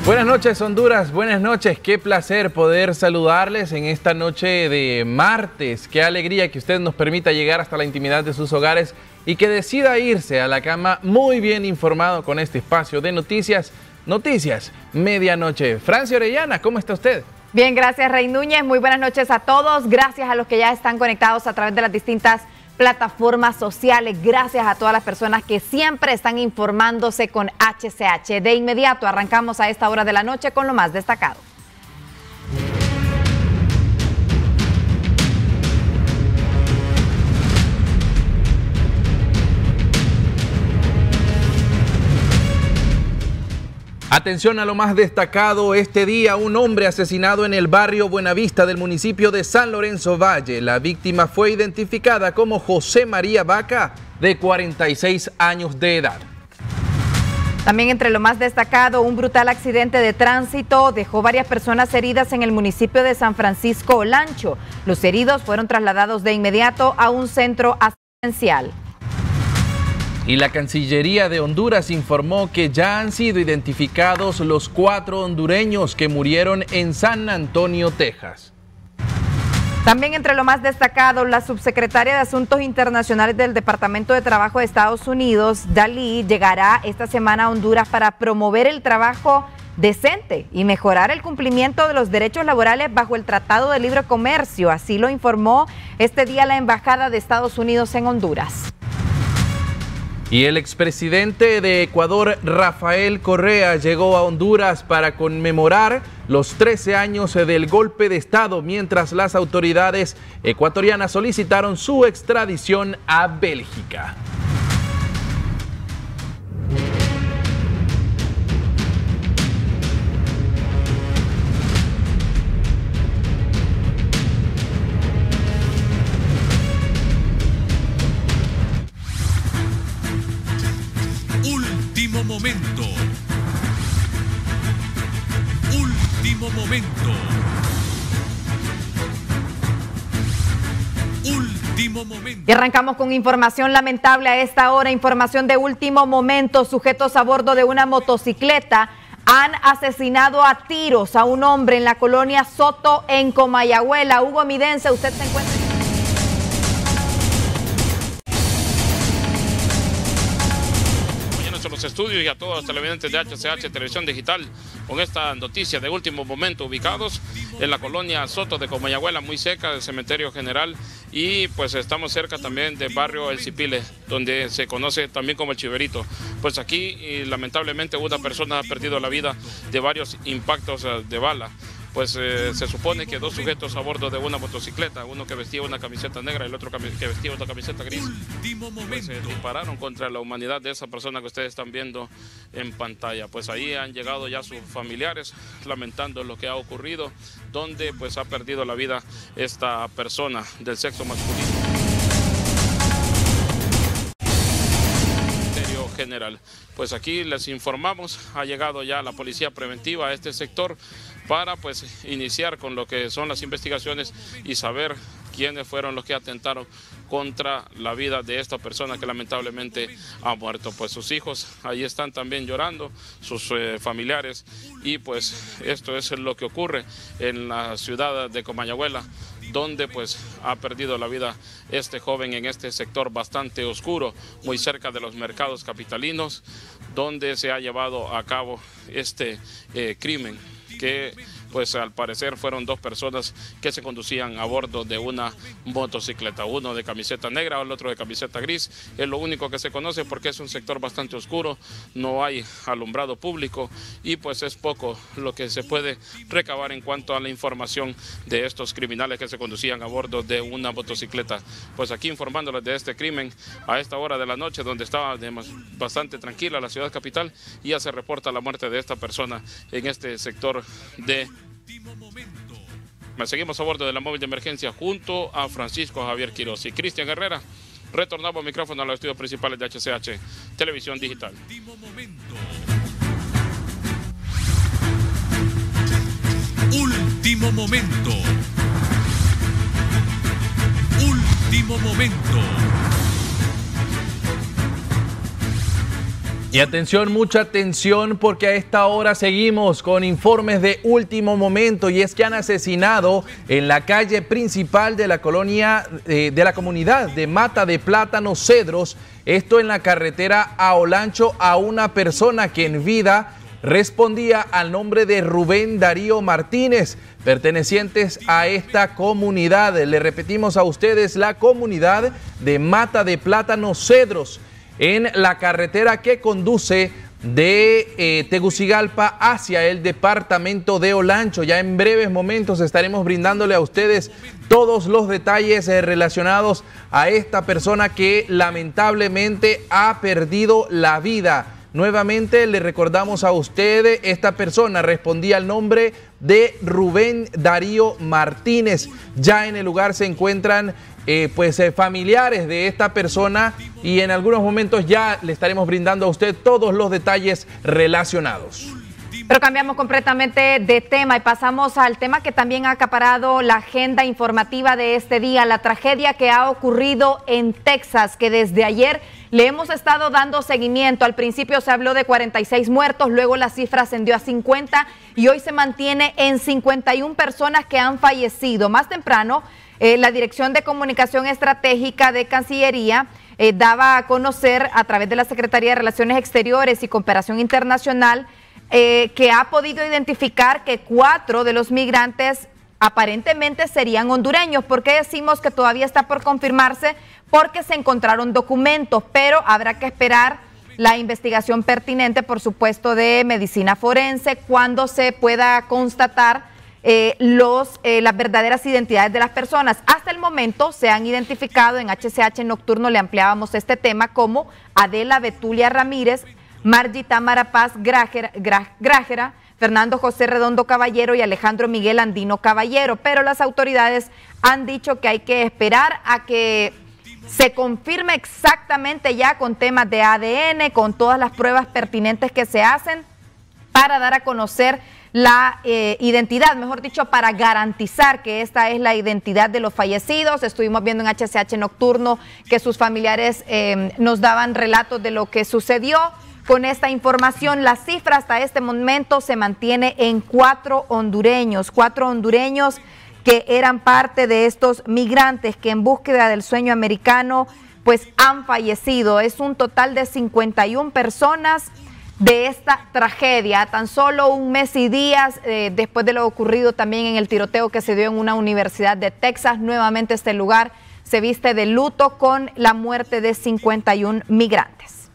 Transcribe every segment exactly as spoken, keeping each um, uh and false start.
Buenas noches, Honduras, buenas noches, qué placer poder saludarles en esta noche de martes, qué alegría que usted nos permita llegar hasta la intimidad de sus hogares y que decida irse a la cama muy bien informado con este espacio de noticias, Noticias Medianoche. Francia Orellana, ¿cómo está usted? Bien, gracias Rey Núñez, muy buenas noches a todos, gracias a los que ya están conectados a través de las distintas plataformas sociales, gracias a todas las personas que siempre están informándose con H C H. De inmediato arrancamos a esta hora de la noche con lo más destacado. Atención a lo más destacado este día, un hombre asesinado en el barrio Buenavista del municipio de San Lorenzo Valle. La víctima fue identificada como José María Vaca, de cuarenta y seis años de edad. También entre lo más destacado, un brutal accidente de tránsito dejó varias personas heridas en el municipio de San Francisco Olancho. Los heridos fueron trasladados de inmediato a un centro asistencial. Y la Cancillería de Honduras informó que ya han sido identificados los cuatro hondureños que murieron en San Antonio, Texas. También entre lo más destacado, la subsecretaria de Asuntos Internacionales del Departamento de Trabajo de Estados Unidos, Dalí, llegará esta semana a Honduras para promover el trabajo decente y mejorar el cumplimiento de los derechos laborales bajo el Tratado de Libre Comercio. Así lo informó este día la Embajada de Estados Unidos en Honduras. Y el expresidente de Ecuador, Rafael Correa, llegó a Honduras para conmemorar los trece años del golpe de Estado, mientras las autoridades ecuatorianas solicitaron su extradición a Bélgica. Último momento. Último momento. Último momento. Y arrancamos con información lamentable a esta hora, información de último momento. Sujetos a bordo de una motocicleta han asesinado a tiros a un hombre en la colonia Soto en Comayagüela. Hugo Midense, usted se encuentra los estudios y a todos los televidentes de H C H Televisión Digital con esta noticia de último momento, ubicados en la colonia Soto de Comayagüela, muy cerca del cementerio general, y pues estamos cerca también del barrio El Cipile, donde se conoce también como El Chiverito. Pues aquí y, lamentablemente una persona ha perdido la vida de varios impactos de bala. Pues eh, se supone que dos sujetos a bordo de una motocicleta, uno que vestía una camiseta negra y el otro que vestía una camiseta gris, pues, eh, dispararon contra la humanidad de esa persona que ustedes están viendo en pantalla. Pues ahí han llegado ya sus familiares lamentando lo que ha ocurrido, donde pues ha perdido la vida esta persona del sexo masculino. General. Pues aquí les informamos, ha llegado ya la policía preventiva a este sector para pues iniciar con lo que son las investigaciones y saber quiénes fueron los que atentaron contra la vida de esta persona que lamentablemente ha muerto. Pues sus hijos ahí están también llorando, sus eh, familiares, y pues esto es lo que ocurre en la ciudad de Comayagüela, donde pues ha perdido la vida este joven en este sector bastante oscuro, muy cerca de los mercados capitalinos, donde se ha llevado a cabo este eh, crimen, que pues al parecer fueron dos personas que se conducían a bordo de una motocicleta, uno de camiseta negra, el otro de camiseta gris. Es lo único que se conoce porque es un sector bastante oscuro, no hay alumbrado público y pues es poco lo que se puede recabar en cuanto a la información de estos criminales que se conducían a bordo de una motocicleta. Pues aquí informándoles de este crimen a esta hora de la noche, donde estaba bastante tranquila la ciudad capital, y ya se reporta la muerte de esta persona en este sector de... Seguimos a bordo de la móvil de emergencia junto a Francisco Javier Quiroz y Cristian Herrera. Retornamos micrófono a los estudios principales de H C H Televisión Digital. Último momento. Último momento. Y atención, mucha atención, porque a esta hora seguimos con informes de último momento, y es que han asesinado en la calle principal de la colonia, eh, de la comunidad de Mata de Plátanos Cedros, esto en la carretera a Olancho, a una persona que en vida respondía al nombre de Rubén Darío Martínez, pertenecientes a esta comunidad. Le repetimos a ustedes, la comunidad de Mata de Plátanos Cedros, en la carretera que conduce de eh, Tegucigalpa hacia el departamento de Olancho. Ya en breves momentos estaremos brindándole a ustedes todos los detalles eh, relacionados a esta persona que lamentablemente ha perdido la vida. Nuevamente le recordamos a ustedes, esta persona respondía al nombre de Rubén Darío Martínez. Ya en el lugar se encuentran Eh, pues eh, familiares de esta persona, y en algunos momentos ya le estaremos brindando a usted todos los detalles relacionados. Pero cambiamos completamente de tema y pasamos al tema que también ha acaparado la agenda informativa de este día, la tragedia que ha ocurrido en Texas, que desde ayer le hemos estado dando seguimiento. Al principio se habló de cuarenta y seis muertos, luego la cifra ascendió a cincuenta y hoy se mantiene en cincuenta y una personas que han fallecido. Más temprano, Eh, la Dirección de Comunicación Estratégica de Cancillería eh, daba a conocer a través de la Secretaría de Relaciones Exteriores y Cooperación Internacional eh, que ha podido identificar que cuatro de los migrantes aparentemente serían hondureños. ¿Por qué decimos que todavía está por confirmarse? Porque se encontraron documentos, pero habrá que esperar la investigación pertinente, por supuesto, de medicina forense, cuando se pueda constatar Eh, los, eh, las verdaderas identidades de las personas. Hasta el momento se han identificado, en H C H Nocturno le ampliábamos este tema, como Adela Betulia Ramírez, Margie Tamara Paz Grájera, Grájera, Fernando José Redondo Caballero y Alejandro Miguel Andino Caballero, pero las autoridades han dicho que hay que esperar a que se confirme exactamente ya con temas de A D N, con todas las pruebas pertinentes que se hacen para dar a conocer la eh, identidad, mejor dicho, para garantizar que esta es la identidad de los fallecidos. Estuvimos viendo en H C H Nocturno que sus familiares eh, nos daban relatos de lo que sucedió. Con esta información, la cifra hasta este momento se mantiene en cuatro hondureños, cuatro hondureños que eran parte de estos migrantes que en búsqueda del sueño americano pues han fallecido. Es un total de cincuenta y una personas de esta tragedia, tan solo un mes y días eh, después de lo ocurrido también en el tiroteo que se dio en una universidad de Texas. Nuevamente este lugar se viste de luto con la muerte de cincuenta y una migrantes.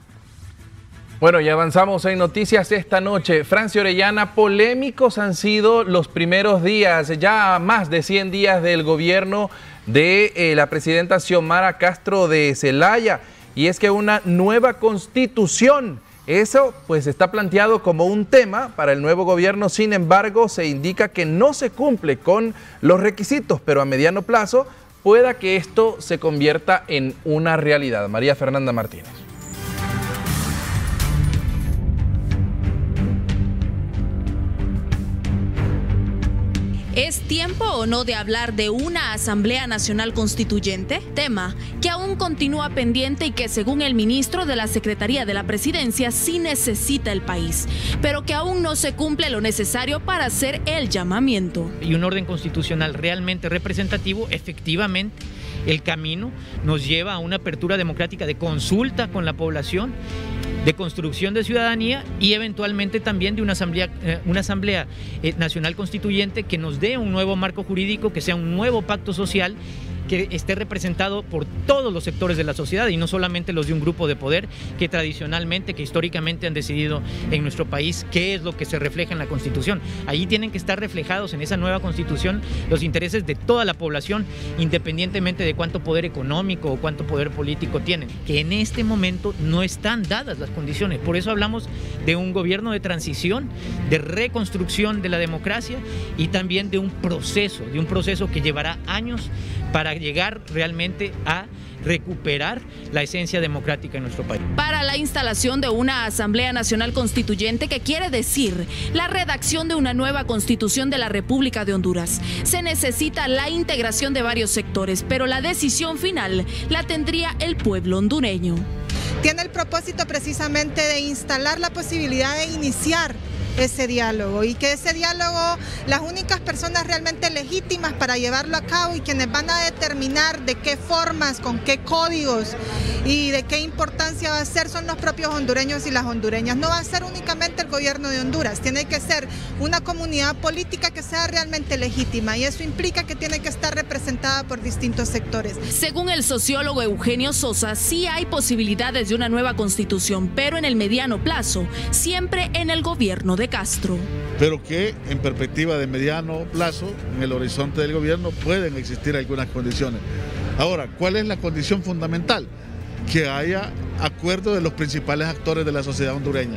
Bueno, y avanzamos en noticias esta noche. Francia Orellana, polémicos han sido los primeros días, ya más de cien días del gobierno de eh, la presidenta Xiomara Castro de Zelaya, y es que una nueva constitución, eso pues está planteado como un tema para el nuevo gobierno. Sin embargo, se indica que no se cumple con los requisitos, pero a mediano plazo pueda que esto se convierta en una realidad. María Fernanda Martínez. ¿Es tiempo o no de hablar de una Asamblea Nacional Constituyente? Tema que aún continúa pendiente y que, según el ministro de la Secretaría de la Presidencia, sí necesita el país, pero que aún no se cumple lo necesario para hacer el llamamiento. Y un orden constitucional realmente representativo, efectivamente, el camino nos lleva a una apertura democrática de consulta con la población, de construcción de ciudadanía y eventualmente también de una asamblea, eh, una asamblea eh, nacional constituyente que nos dé un nuevo marco jurídico, que sea un nuevo pacto social, que esté representado por todos los sectores de la sociedad y no solamente los de un grupo de poder que tradicionalmente, que históricamente han decidido en nuestro país qué es lo que se refleja en la Constitución. Allí tienen que estar reflejados en esa nueva Constitución los intereses de toda la población, independientemente de cuánto poder económico o cuánto poder político tienen, que en este momento no están dadas las condiciones. Por eso hablamos de un gobierno de transición, de reconstrucción de la democracia y también de un proceso, de un proceso que llevará años para llegar realmente a recuperar la esencia democrática en nuestro país. Para la instalación de una Asamblea Nacional Constituyente, que quiere decir la redacción de una nueva Constitución de la República de Honduras, se necesita la integración de varios sectores, pero la decisión final la tendría el pueblo hondureño. tiene el propósito precisamente de instalar la posibilidad de iniciar ese diálogo y que ese diálogo, las únicas personas realmente legítimas para llevarlo a cabo y quienes van a determinar de qué formas, con qué códigos y de qué importancia va a ser son los propios hondureños y las hondureñas. No va a ser únicamente el gobierno de Honduras, tiene que ser una comunidad política que sea realmente legítima y eso implica que tiene que estar representada por distintos sectores. Según el sociólogo Eugenio Sosa, sí hay posibilidades de una nueva constitución, pero en el mediano plazo, siempre en el gobierno de Castro. Pero que en perspectiva de mediano plazo, en el horizonte del gobierno, pueden existir algunas condiciones. Ahora, ¿cuál es la condición fundamental? Que haya acuerdo de los principales actores de la sociedad hondureña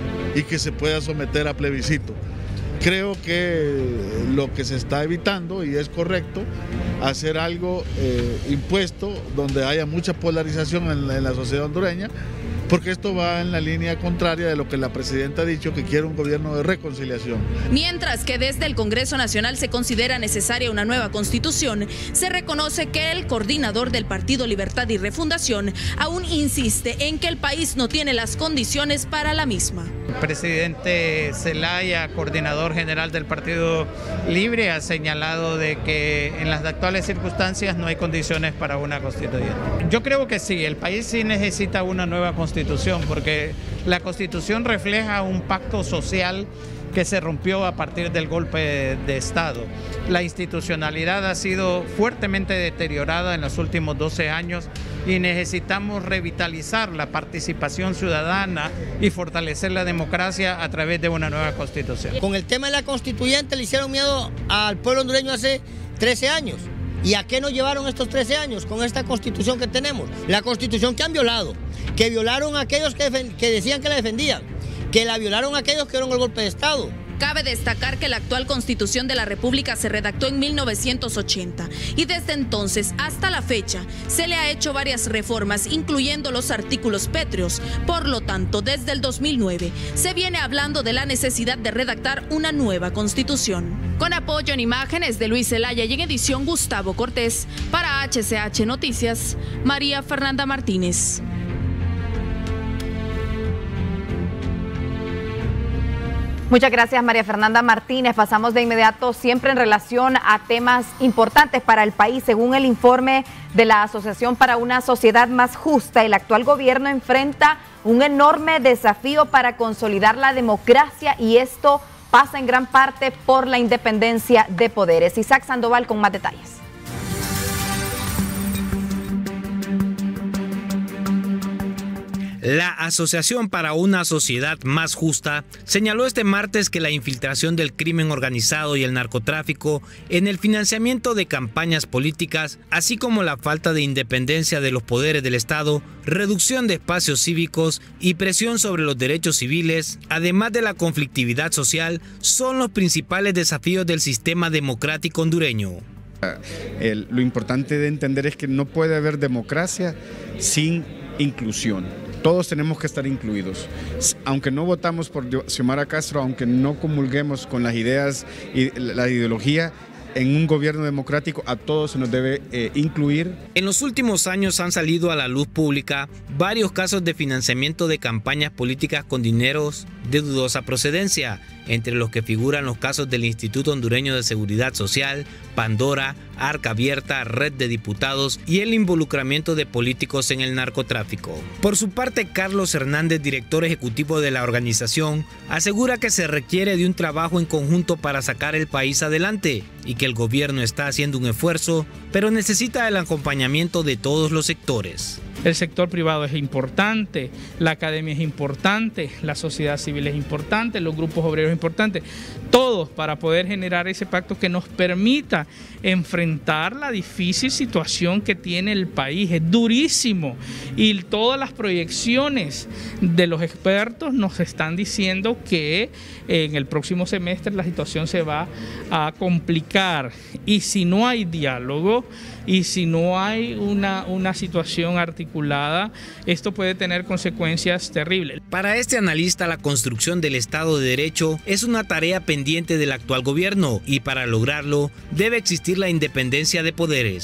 y que se pueda someter a plebiscito. Creo que lo que se está evitando, y es correcto, hacer algo eh, impuesto donde haya mucha polarización en la, en la sociedad hondureña, porque esto va en la línea contraria de lo que la presidenta ha dicho, que quiere un gobierno de reconciliación. Mientras que desde el Congreso Nacional se considera necesaria una nueva constitución, se reconoce que el coordinador del Partido Libertad y Refundación aún insiste en que el país no tiene las condiciones para la misma. El presidente Zelaya, coordinador general del Partido Libre, ha señalado de que en las actuales circunstancias no hay condiciones para una constituyente. Yo creo que sí, el país sí necesita una nueva constitución, porque la Constitución refleja un pacto social que se rompió a partir del golpe de, de Estado. La institucionalidad ha sido fuertemente deteriorada en los últimos doce años y necesitamos revitalizar la participación ciudadana y fortalecer la democracia a través de una nueva Constitución. Con el tema de la constituyente le hicieron miedo al pueblo hondureño hace trece años. ¿Y a qué nos llevaron estos trece años con esta constitución que tenemos? La constitución que han violado, que violaron a aquellos que, que decían que la defendían, que la violaron a aquellos que dieron el golpe de Estado. Cabe destacar que la actual Constitución de la República se redactó en mil novecientos ochenta y desde entonces hasta la fecha se le ha hecho varias reformas, incluyendo los artículos pétreos. Por lo tanto, desde el dos mil nueve se viene hablando de la necesidad de redactar una nueva Constitución. Con apoyo en imágenes de Luis Zelaya y en edición Gustavo Cortés, para H C H Noticias, María Fernanda Martínez. Muchas gracias, María Fernanda Martínez. Pasamos de inmediato siempre en relación a temas importantes para el país. Según el informe de la Asociación para una Sociedad Más Justa, el actual gobierno enfrenta un enorme desafío para consolidar la democracia y esto pasa en gran parte por la independencia de poderes. Isaac Sandoval con más detalles. La Asociación para una Sociedad Más Justa señaló este martes que la infiltración del crimen organizado y el narcotráfico en el financiamiento de campañas políticas, así como la falta de independencia de los poderes del Estado, reducción de espacios cívicos y presión sobre los derechos civiles, además de la conflictividad social, son los principales desafíos del sistema democrático hondureño. El, lo importante de entender es que no puede haber democracia sin inclusión. Todos tenemos que estar incluidos. Aunque no votamos por Xiomara Castro, aunque no comulguemos con las ideas y la ideología, en un gobierno democrático a todos se nos debe eh, incluir. En los últimos años han salido a la luz pública varios casos de financiamiento de campañas políticas con dineros de dudosa procedencia, entre los que figuran los casos del Instituto Hondureño de Seguridad Social, Pandora, Arca Abierta, Red de Diputados y el involucramiento de políticos en el narcotráfico. Por su parte, Carlos Hernández, director ejecutivo de la organización, asegura que se requiere de un trabajo en conjunto para sacar el país adelante y que el gobierno está haciendo un esfuerzo, pero necesita el acompañamiento de todos los sectores. El sector privado es importante, la academia es importante, la sociedad civil es importante, los grupos obreros es importante, todos para poder generar ese pacto que nos permita enfrentar la difícil situación que tiene el país. Es durísimo y todas las proyecciones de los expertos nos están diciendo que en el próximo semestre la situación se va a complicar y si no hay diálogo y si no hay una, una situación articulada, esto puede tener consecuencias terribles. Para este analista, la construcción del Estado de Derecho es una tarea pendiente del actual gobierno y para lograrlo debe existir la independencia de poderes.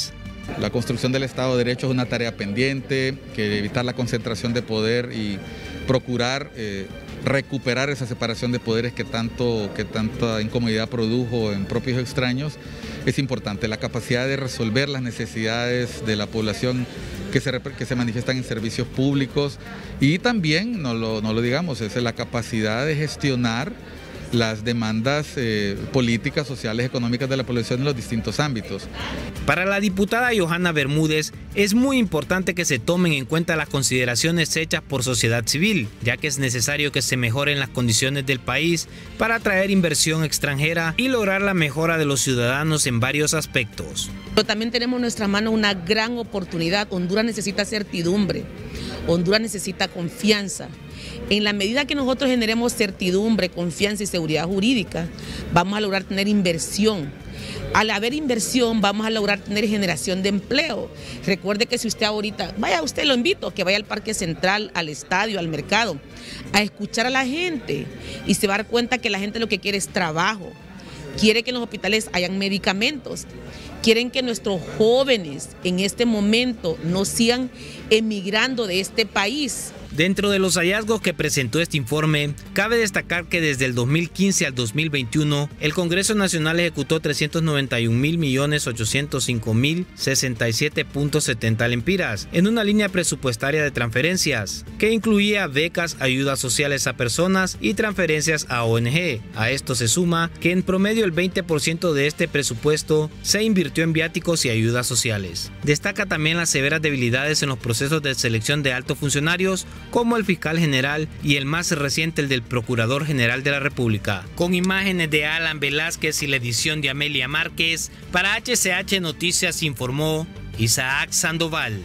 La construcción del Estado de Derecho es una tarea pendiente, que evitar la concentración de poder y procurar eh, recuperar esa separación de poderes que, tanto, que tanta incomodidad produjo en propios y extraños es importante. La capacidad de resolver las necesidades de la población que se, que se manifiestan en servicios públicos y también, no lo, no lo digamos, es la capacidad de gestionar las demandas eh, políticas, sociales, económicas de la población en los distintos ámbitos. Para la diputada Johanna Bermúdez, es muy importante que se tomen en cuenta las consideraciones hechas por sociedad civil, ya que es necesario que se mejoren las condiciones del país para atraer inversión extranjera y lograr la mejora de los ciudadanos en varios aspectos. Pero también tenemos en nuestra mano una gran oportunidad. Honduras necesita certidumbre, Honduras necesita confianza. En la medida que nosotros generemos certidumbre, confianza y seguridad jurídica, vamos a lograr tener inversión. Al haber inversión, vamos a lograr tener generación de empleo. Recuerde que si usted ahorita, vaya usted, lo invito, que vaya al Parque Central, al estadio, al mercado, a escuchar a la gente y se va a dar cuenta que la gente lo que quiere es trabajo. Quiere que en los hospitales hayan medicamentos. Quieren que nuestros jóvenes en este momento no sigan emigrando de este país. Dentro de los hallazgos que presentó este informe, cabe destacar que desde el dos mil quince al dos mil veintiuno, el Congreso Nacional ejecutó trescientos noventa y un mil millones ochocientos cinco mil sesenta y siete punto setenta lempiras en una línea presupuestaria de transferencias, que incluía becas, ayudas sociales a personas y transferencias a O N G. A esto se suma que en promedio el veinte por ciento de este presupuesto se invirtió en viáticos y ayudas sociales. Destaca también las severas debilidades en los procesos de selección de altos funcionarios, como el fiscal general y el más reciente, el del Procurador General de la República. Con imágenes de Alan Velázquez y la edición de Amelia Márquez, para H C H Noticias informó Isaac Sandoval.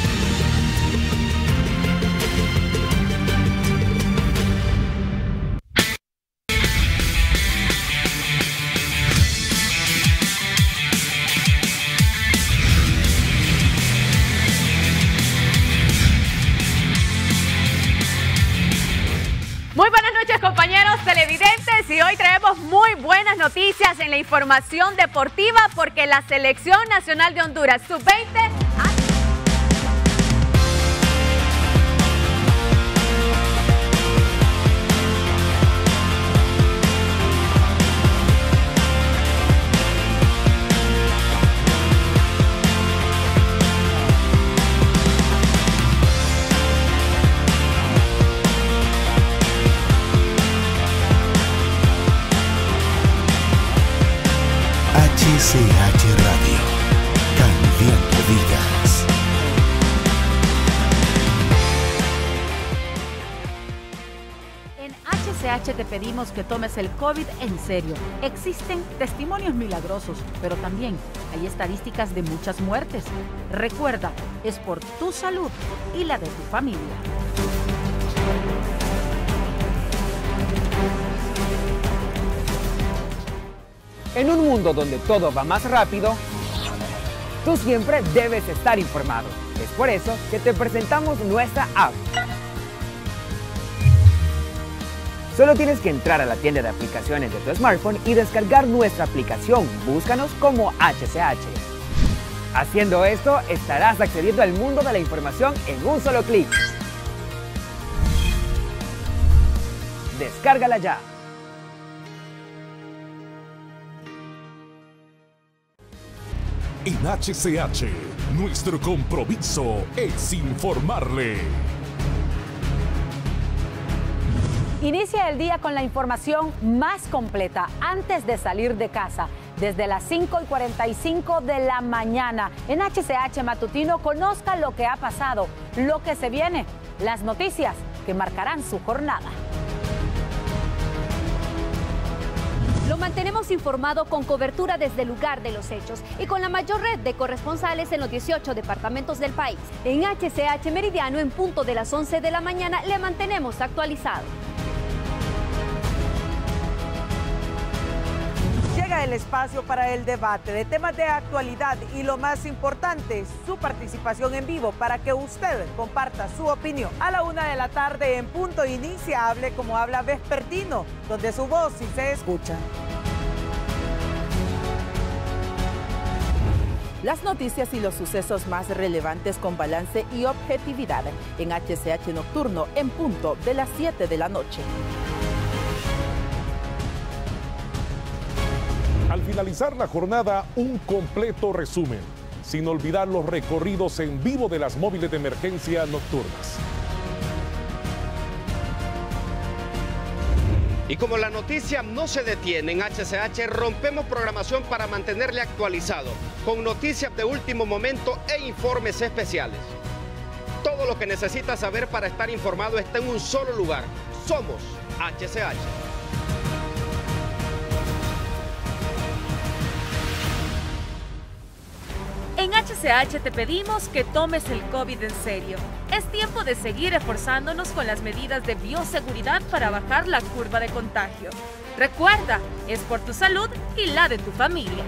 Muy buenas noches, compañeros televidentes, y hoy traemos muy buenas noticias en la información deportiva porque la Selección Nacional de Honduras sub veinte ha... H C H Radio, cambiando vidas. En H C H te pedimos que tomes el COVID en serio. Existen testimonios milagrosos, pero también hay estadísticas de muchas muertes. Recuerda, es por tu salud y la de tu familia. En un mundo donde todo va más rápido, tú siempre debes estar informado. Es por eso que te presentamos nuestra app. Solo tienes que entrar a la tienda de aplicaciones de tu smartphone y descargar nuestra aplicación. Búscanos como H C H. Haciendo esto, estarás accediendo al mundo de la información en un solo clic. Descárgala ya. En H C H, nuestro compromiso es informarle. Inicia el día con la información más completa antes de salir de casa. Desde las cinco y cuarenta y cinco de la mañana en H C H Matutino, conozca lo que ha pasado, lo que se viene, las noticias que marcarán su jornada. Lo mantenemos informado con cobertura desde el lugar de los hechos y con la mayor red de corresponsales en los dieciocho departamentos del país. En H C H Meridiano, en punto de las once de la mañana, le mantenemos actualizado. Llega el espacio para el debate de temas de actualidad y, lo más importante, su participación en vivo para que usted comparta su opinión. A la una de la tarde en punto inicia Hable como habla Vespertino, donde su voz sí se escucha. Las noticias y los sucesos más relevantes con balance y objetividad en H C H Nocturno en punto de las siete de la noche. Al finalizar la jornada, un completo resumen, sin olvidar los recorridos en vivo de las móviles de emergencia nocturnas. Y como la noticia no se detiene en H C H, rompemos programación para mantenerle actualizado, con noticias de último momento e informes especiales. Todo lo que necesita saber para estar informado está en un solo lugar. Somos H C H. En H C H te pedimos que tomes el COVID en serio. Es tiempo de seguir esforzándonos con las medidas de bioseguridad para bajar la curva de contagio. Recuerda, es por tu salud y la de tu familia.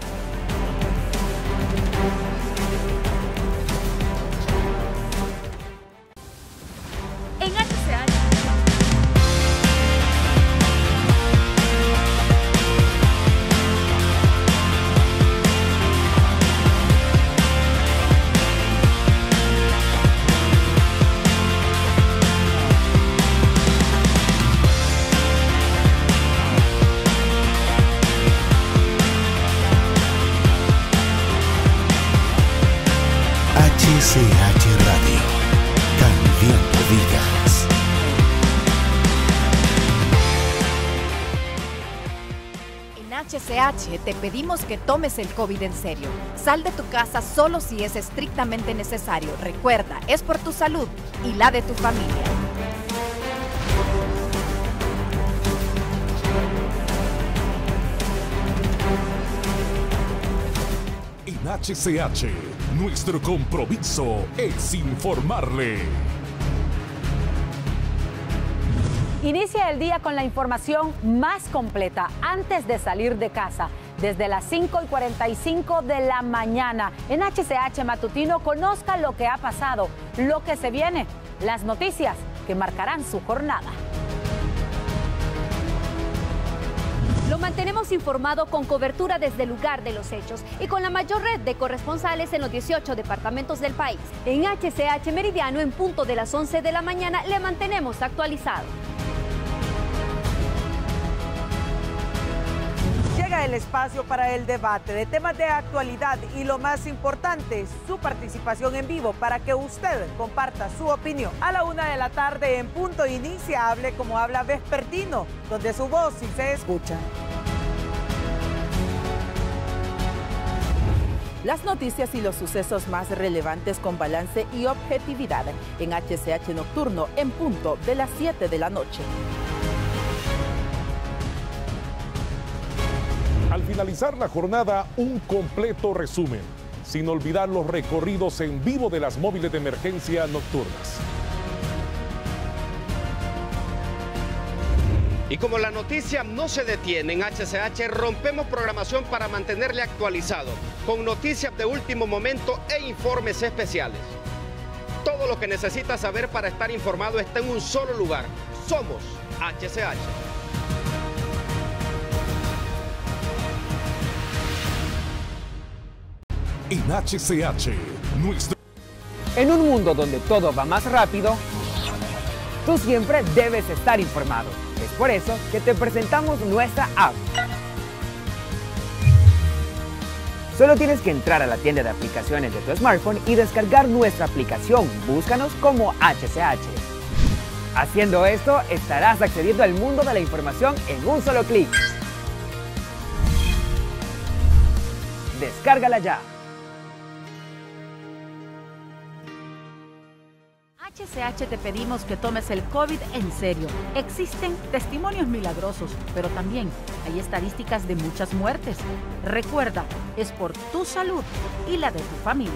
En H C H. H C H Radio, cambiando vidas. En H C H te pedimos que tomes el COVID en serio. Sal de tu casa solo si es estrictamente necesario. Recuerda, es por tu salud y la de tu familia. En H C H, nuestro compromiso es informarle. Inicia el día con la información más completa antes de salir de casa. Desde las cinco y cuarenta y cinco de la mañana en H C H Matutino, conozca lo que ha pasado, lo que se viene, las noticias que marcarán su jornada. Lo mantenemos informado con cobertura desde el lugar de los hechos y con la mayor red de corresponsales en los dieciocho departamentos del país. En H C H Meridiano, en punto de las once de la mañana, le mantenemos actualizado. Llega el espacio para el debate de temas de actualidad y lo más importante, su participación en vivo para que usted comparta su opinión. A la una de la tarde en punto inicia Hable como habla Vespertino, donde su voz sí se escucha. Las noticias y los sucesos más relevantes con balance y objetividad en H C H Nocturno en punto de las siete de la noche. Al finalizar la jornada, un completo resumen, sin olvidar los recorridos en vivo de las móviles de emergencia nocturnas. Y como la noticia no se detiene en H C H, rompemos programación para mantenerle actualizado, con noticias de último momento e informes especiales. Todo lo que necesita saber para estar informado está en un solo lugar. Somos H C H. En H C H, nuestro... En un mundo donde todo va más rápido, tú siempre debes estar informado. Es por eso que te presentamos nuestra app. Solo tienes que entrar a la tienda de aplicaciones de tu smartphone y descargar nuestra aplicación. Búscanos como H C H. Haciendo esto, estarás accediendo al mundo de la información en un solo clic. Descárgala ya. H C H te pedimos que tomes el COVID en serio. Existen testimonios milagrosos, pero también hay estadísticas de muchas muertes. Recuerda, es por tu salud y la de tu familia.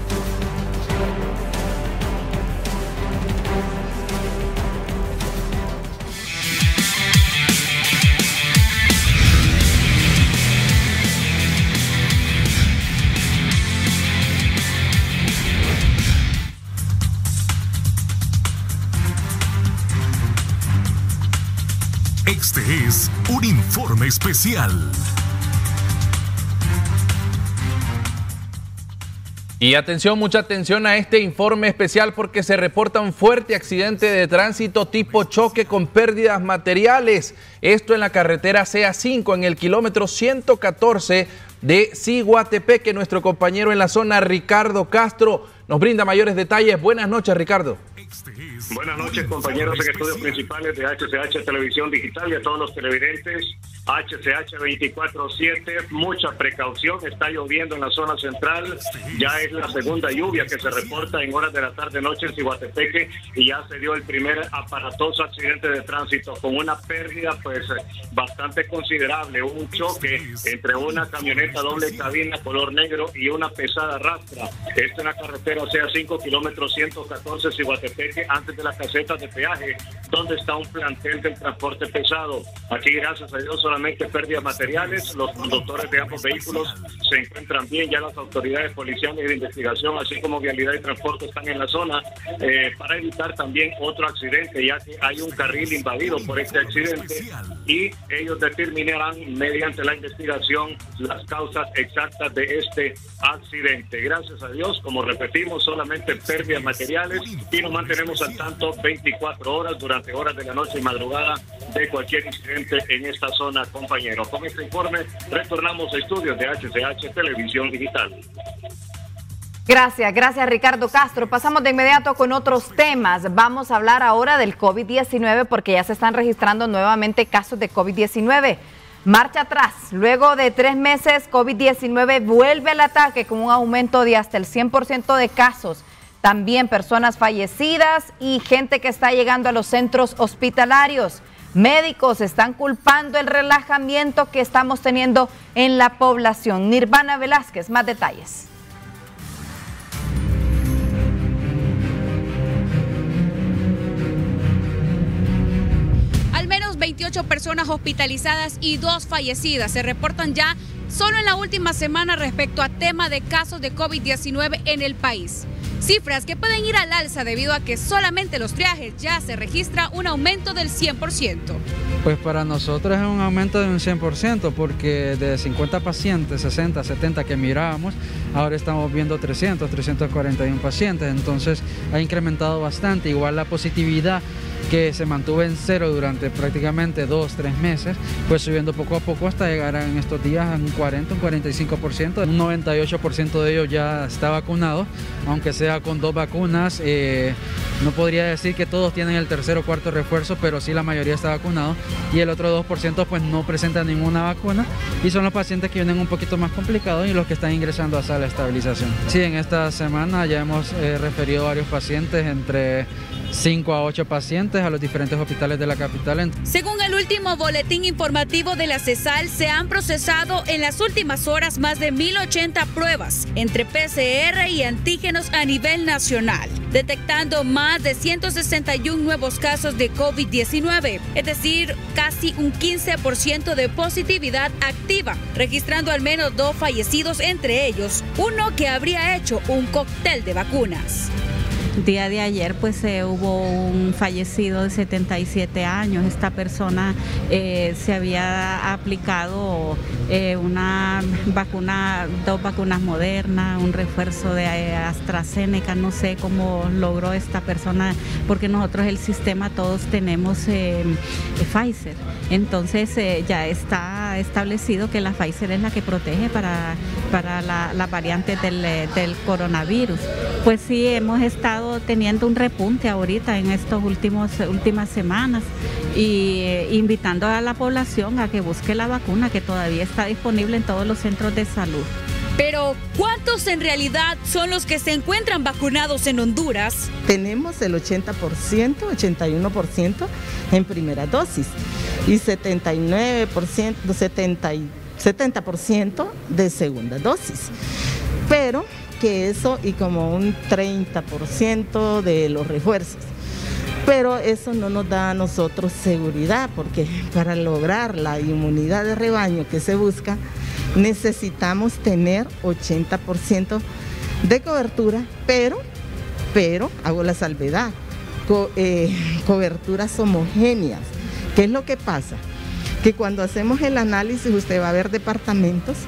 Este es un informe especial. Y atención, mucha atención a este informe especial porque se reporta un fuerte accidente de tránsito tipo choque con pérdidas materiales. Esto en la carretera C A cinco en el kilómetro ciento catorce de Ciguatepeque. Nuestro compañero en la zona, Ricardo Castro, nos brinda mayores detalles. Buenas noches, Ricardo. Buenas noches, compañeros en estudios principales de H C H Televisión Digital y a todos los televidentes. H C H veinticuatro siete, mucha precaución, está lloviendo en la zona central, ya es la segunda lluvia que se reporta en horas de la tarde-noche en Ciguatepeque y ya se dio el primer aparatoso accidente de tránsito con una pérdida pues bastante considerable, un choque entre una camioneta doble cabina color negro y una pesada rastra. Esto en la carretera C A cinco, kilómetro ciento catorce, Ciguatepeque, antes de las casetas de peaje, donde está un plantel del transporte pesado. Aquí, gracias a Dios, solamente pérdidas materiales. Los conductores de ambos vehículos se encuentran bien. Ya las autoridades policiales de investigación, así como Vialidad y Transporte, están en la zona eh, para evitar también otro accidente, ya que hay un carril invadido por este accidente y ellos determinarán mediante la investigación las causas exactas de este accidente. Gracias a Dios, como repetimos, solamente pérdidas materiales y nos mantenemos al tanto veinticuatro horas durante horas de la noche y madrugada de cualquier incidente en esta zona, compañeros. Con este informe retornamos a estudios de H C H Televisión Digital. Gracias, gracias Ricardo Castro. Pasamos de inmediato con otros temas. Vamos a hablar ahora del COVID diecinueve porque ya se están registrando nuevamente casos de COVID diecinueve. Marcha atrás. Luego de tres meses, COVID diecinueve vuelve al ataque con un aumento de hasta el cien por ciento de casos. También personas fallecidas y gente que está llegando a los centros hospitalarios. Médicos están culpando el relajamiento que estamos teniendo en la población. Nirvana Velázquez, más detalles. Al menos veintiocho personas hospitalizadas y dos fallecidas se reportan ya solo en la última semana respecto a tema de casos de COVID diecinueve en el país. Cifras que pueden ir al alza debido a que solamente los triajes ya se registra un aumento del cien por ciento. Pues para nosotros es un aumento de un cien por ciento porque de cincuenta pacientes, sesenta, setenta que mirábamos, ahora estamos viendo trescientos, trescientos cuarenta y uno pacientes, entonces ha incrementado bastante. Igual la positividad que se mantuvo en cero durante prácticamente dos, tres meses, pues subiendo poco a poco hasta llegar en estos días a un cuarenta, un cuarenta y cinco por ciento. Un noventa y ocho por ciento de ellos ya está vacunado, aunque sea con dos vacunas. Eh, no podría decir que todos tienen el tercer o cuarto refuerzo, pero sí la mayoría está vacunado. Y el otro dos por ciento pues no presenta ninguna vacuna y son los pacientes que vienen un poquito más complicados y los que están ingresando a sala de estabilización. Sí, en esta semana ya hemos eh, referido a varios pacientes, entre cinco a ocho pacientes a los diferentes hospitales de la capital. Según el último boletín informativo de la CESAL, se han procesado en las últimas horas más de mil ochenta pruebas entre P C R y antígenos a nivel nacional, detectando más de ciento sesenta y uno nuevos casos de COVID diecinueve, es decir, casi un quince por ciento de positividad activa, registrando al menos dos fallecidos, entre ellos uno que habría hecho un cóctel de vacunas. Día de ayer pues eh, hubo un fallecido de setenta y siete años. Esta persona eh, se había aplicado eh, una vacuna, dos vacunas modernas, un refuerzo de eh, AstraZeneca. No sé cómo logró esta persona, porque nosotros el sistema todos tenemos eh, Pfizer. Entonces eh, ya está establecido que la Pfizer es la que protege para, para la, la variante del, del coronavirus. Pues sí, hemos estado teniendo un repunte ahorita en estas últimas semanas y eh, invitando a la población a que busque la vacuna que todavía está disponible en todos los centros de salud. Pero, ¿cuántos en realidad son los que se encuentran vacunados en Honduras? Tenemos el ochenta por ciento, ochenta y uno por ciento en primera dosis y setenta y nueve por ciento, setenta, setenta por ciento de segunda dosis. Pero que eso y como un treinta por ciento de los refuerzos. Pero eso no nos da a nosotros seguridad, porque para lograr la inmunidad de rebaño que se busca, necesitamos tener ochenta por ciento de cobertura, pero, pero, hago la salvedad, co eh, coberturas homogéneas. ¿Qué es lo que pasa? Que cuando hacemos el análisis, usted va a ver departamentos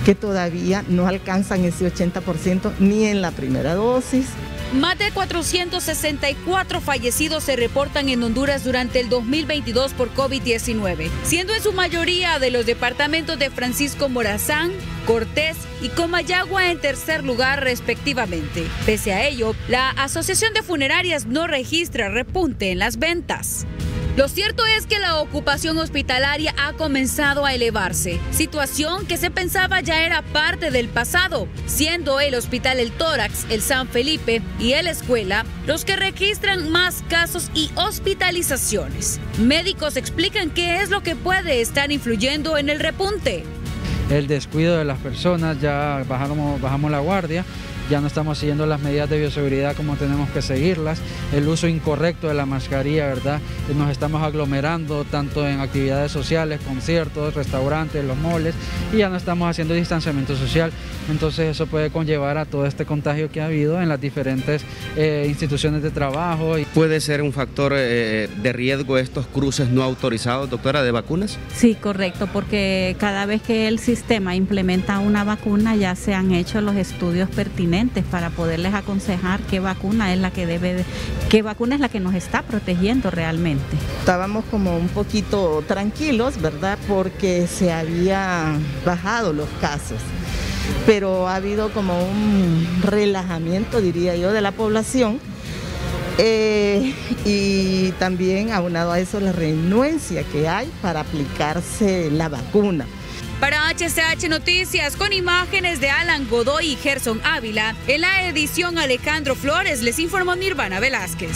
que todavía no alcanzan ese ochenta por ciento ni en la primera dosis. Más de cuatrocientos sesenta y cuatro fallecidos se reportan en Honduras durante el dos mil veintidós por COVID diecinueve, siendo en su mayoría de los departamentos de Francisco Morazán, Cortés y Comayagua en tercer lugar respectivamente. Pese a ello, la Asociación de Funerarias no registra repunte en las ventas. Lo cierto es que la ocupación hospitalaria ha comenzado a elevarse, situación que se pensaba ya era parte del pasado, siendo el Hospital El Tórax, el San Felipe y el Escuela los que registran más casos y hospitalizaciones. Médicos explican qué es lo que puede estar influyendo en el repunte. El descuido de las personas, ya bajamos, bajamos la guardia. Ya no estamos siguiendo las medidas de bioseguridad como tenemos que seguirlas, el uso incorrecto de la mascarilla, ¿verdad? Nos estamos aglomerando tanto en actividades sociales, conciertos, restaurantes, los moles, y ya no estamos haciendo distanciamiento social. Entonces eso puede conllevar a todo este contagio que ha habido en las diferentes eh, instituciones de trabajo. ¿Puede ser un factor eh, de riesgo estos cruces no autorizados, doctora, de vacunas? Sí, correcto, porque cada vez que el sistema implementa una vacuna ya se han hecho los estudios pertinentes para poderles aconsejar qué vacuna es la que debe, qué vacuna es la que nos está protegiendo realmente. Estábamos como un poquito tranquilos, ¿verdad? Porque se habían bajado los casos, pero ha habido como un relajamiento, diría yo, de la población. Eh, y también aunado a eso la renuencia que hay para aplicarse la vacuna. Para H C H Noticias, con imágenes de Alan Godoy y Gerson Ávila, en la edición Alejandro Flores, les informó Nirvana Velázquez.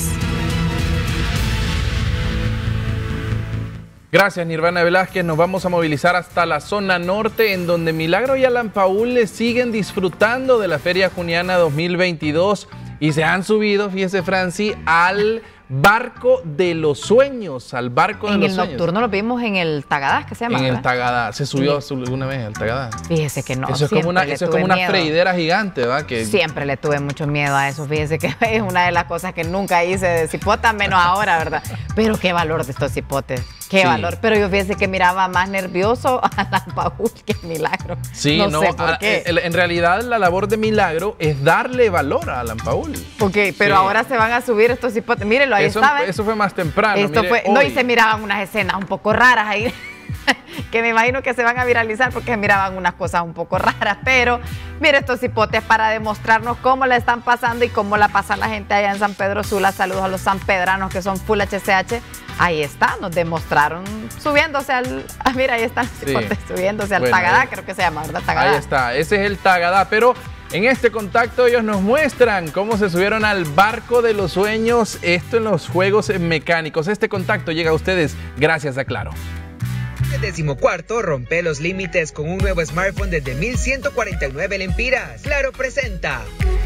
Gracias, Nirvana Velázquez. Nos vamos a movilizar hasta la zona norte, en donde Milagro y Alan Paul le siguen disfrutando de la Feria Juniana dos mil veintidós y se han subido, fíjese, Franci, al barco de los sueños, al barco de en los el sueños. nocturno lo vimos en el Tagadá, ¿qué se llama? En ¿verdad? el Tagadá. ¿Se subió sí. alguna vez al Tagadá? Fíjese que no. Eso es como una, eso es como una freidera gigante, ¿verdad? Que... Siempre le tuve mucho miedo a eso. Fíjese que es una de las cosas que nunca hice de cipota, menos ahora, ¿verdad? Pero qué valor de estos cipotes. Qué sí. valor. Pero yo fíjese que miraba más nervioso a Alan Paul que Milagro. Sí, no, no sé por a, qué. En realidad la labor de Milagro es darle valor a Alan Paul. Ok, pero sí. ahora se van a subir estos cipotes. Mírenlo, ahí eso, está. Eso fue más temprano. Esto mire, fue, no, y se miraban unas escenas un poco raras ahí, que me imagino que se van a viralizar porque se miraban unas cosas un poco raras, pero mire estos cipotes para demostrarnos cómo la están pasando y cómo la pasa la gente allá en San Pedro Sula. Saludos a los sanpedranos que son full H C H. Ahí está, nos demostraron subiéndose al... Ah, mira, ahí están los cipotes sí. subiéndose al bueno, Tagadá, ahí, creo que se llama, ¿verdad? Tagadá. Ahí está, ese es el Tagadá, pero... En este contacto ellos nos muestran cómo se subieron al barco de los sueños, esto en los juegos mecánicos. Este contacto llega a ustedes gracias a Claro. El decimocuarto rompe los límites con un nuevo smartphone desde mil ciento cuarenta y nueve lempiras. Claro presenta.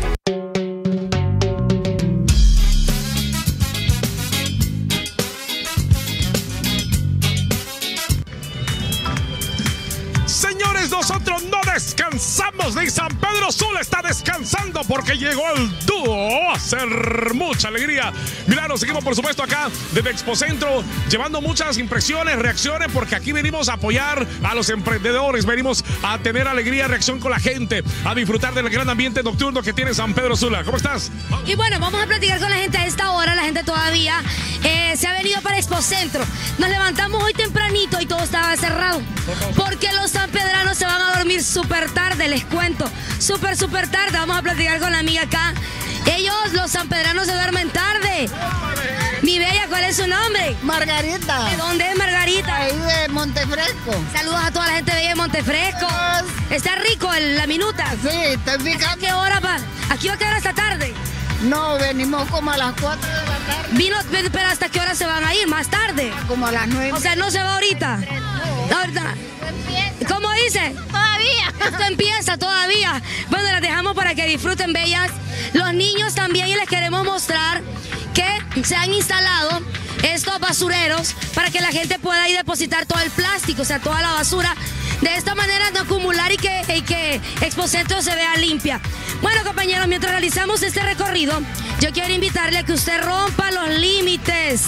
Señores, nosotros no descansamos, ni San Pedro Sula está descansando porque llegó el dúo a hacer mucha alegría. Milagro, seguimos por supuesto acá desde Expocentro, llevando muchas impresiones, reacciones, porque aquí venimos a apoyar a los emprendedores, venimos a tener alegría, reacción con la gente, a disfrutar del gran ambiente nocturno que tiene San Pedro Sula. ¿Cómo estás? Y bueno, vamos a platicar con la gente a esta hora, la gente todavía eh, se ha venido para Expocentro. Nos levantamos hoy tempranito y todo estaba cerrado, porque los sanpedranos se van a dormir súper tarde, les cuento, súper, súper tarde. Vamos a platicar con la amiga acá. Ellos, los sanpedranos, se duermen tarde. Mi bella, ¿cuál es su nombre? Margarita. ¿De dónde es Margarita? Ahí de Montefresco. Saludos a toda la gente bella de Montefresco. ¿Está rico el, la minuta? Sí, está picante. ¿A qué hora va? ¿A qué hora esta tarde? No, venimos como a las cuatro de la tarde. Vino, pero ¿hasta qué hora se van a ir? ¿Más tarde? Como a las nueve. O sea, no se va ahorita. No. Ahorita. ¿Cómo dice? Todavía. Esto empieza todavía. Bueno, las dejamos para que disfruten, bellas. Los niños también, y les queremos mostrar que se han instalado estos basureros para que la gente pueda ir a depositar todo el plástico, o sea, toda la basura. De esta manera no acumular y que, y que Expocentro se vea limpia. Bueno, compañeros, mientras realizamos este recorrido, yo quiero invitarle a que usted rompa los límites.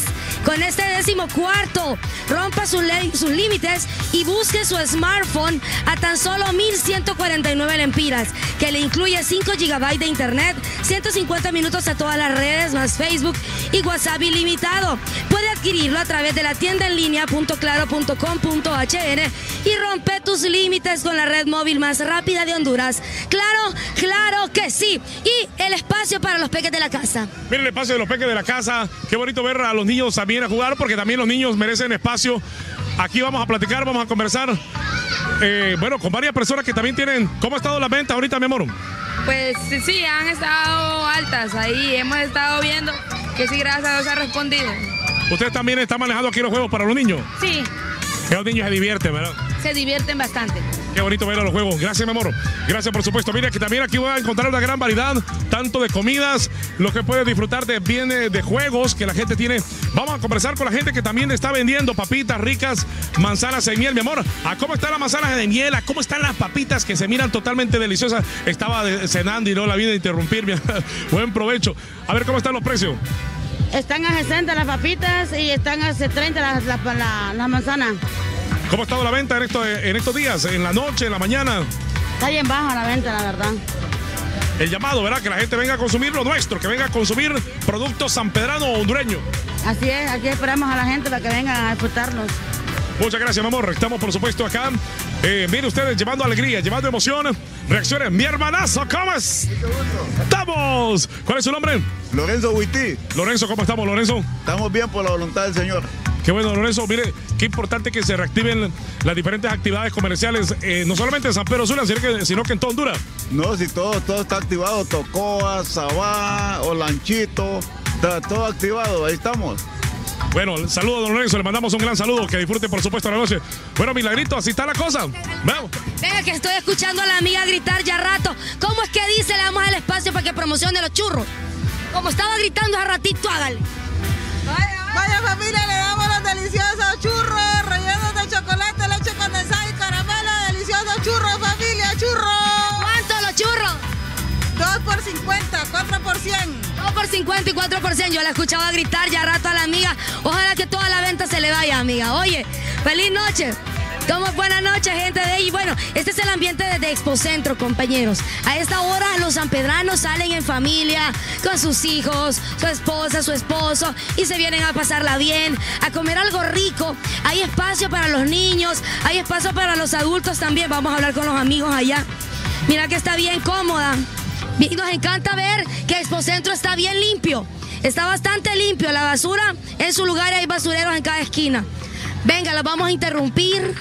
Con este decimocuarto, rompa sus, sus límites y busque su smartphone a tan solo mil ciento cuarenta y nueve lempiras, que le incluye cinco gigabytes de internet, ciento cincuenta minutos a todas las redes, más Facebook y WhatsApp ilimitado. Puede adquirirlo a través de la tienda en línea punto claro punto com punto h n y rompe tus límites con la red móvil más rápida de Honduras. Claro, claro que sí. Y el espacio para los peques de la casa. Miren el espacio de los peques de la casa. Qué bonito ver a los niños también a jugar, porque también los niños merecen espacio. Aquí vamos a platicar, vamos a conversar. Eh, bueno, con varias personas que también tienen. ¿Cómo ha estado la venta ahorita, mi amor? Pues sí, han estado altas ahí. Hemos estado viendo que sí, gracias a Dios ha respondido. ¿Usted también está manejando aquí los juegos para los niños? Sí. Que los niños se divierten, ¿verdad? Se divierten bastante. Qué bonito ver a los juegos. Gracias, mi amor. Gracias, por supuesto. Mira que también aquí voy a encontrar una gran variedad, tanto de comidas, lo que puedes disfrutar de bienes, de juegos que la gente tiene. Vamos a conversar con la gente que también está vendiendo papitas ricas, manzanas en miel, mi amor. ¿A cómo están las manzanas de miel? ¿A cómo están las papitas que se miran totalmente deliciosas? Estaba cenando y no la vi de interrumpir. Buen provecho. A ver, ¿cómo están los precios? Están a sesenta las papitas y están a treinta las, las, las, las manzanas. ¿Cómo ha estado la venta en, esto, en estos días? ¿En la noche, en la mañana? Está bien baja la venta, la verdad. El llamado, ¿verdad? Que la gente venga a consumir lo nuestro, que venga a consumir productos sanpedrano o hondureño. Así es, aquí esperamos a la gente para que vengan a disfrutarnos. Muchas gracias, mi amor. Estamos, por supuesto, acá. Eh, miren ustedes, llevando alegría, llevando emoción, reacciones. Mi hermanazo, ¿cómo es? ¡Estamos! ¿Cuál es su nombre? Lorenzo Huití. Lorenzo, ¿cómo estamos, Lorenzo? Estamos bien por la voluntad del Señor. Qué bueno, Lorenzo. Mire, qué importante que se reactiven las diferentes actividades comerciales, eh, no solamente en San Pedro Sula, sino que, sino que en toda Honduras. No, si todo, todo está activado, Tocoa, Sabá, Olanchito, está todo activado, ahí estamos. Bueno, saludo a don Lorenzo, le mandamos un gran saludo, que disfrute por supuesto la noche. Bueno, Milagrito, así está la cosa. Vamos. Venga, que estoy escuchando a la amiga gritar ya rato. ¿Cómo es que dice? Le damos el espacio para que promocione los churros. Como estaba gritando hace ratito, hágale. Vaya, vaya familia, le damos los deliciosos churros rellenos de chocolate, leche condensada y caramelo. Deliciosos churros, familia, churros. ¿Cuánto los churros? dos por cincuenta, cuatro por cien. dos por cincuenta y cuatro por cien. Yo la escuchaba gritar ya rato a la amiga. Ojalá que toda la venta se le vaya, amiga. Oye, feliz noche. ¿Cómo es? Buenas noches, gente de ahí. Bueno, este es el ambiente de, de Expocentro, compañeros. A esta hora los sanpedranos salen en familia, con sus hijos, su esposa, su esposo, y se vienen a pasarla bien, a comer algo rico. Hay espacio para los niños, hay espacio para los adultos también. Vamos a hablar con los amigos allá. Mira que está bien cómoda. Y nos encanta ver que Expocentro está bien limpio. Está bastante limpio. La basura en su lugar, hay basureros en cada esquina. Venga, los vamos a interrumpir.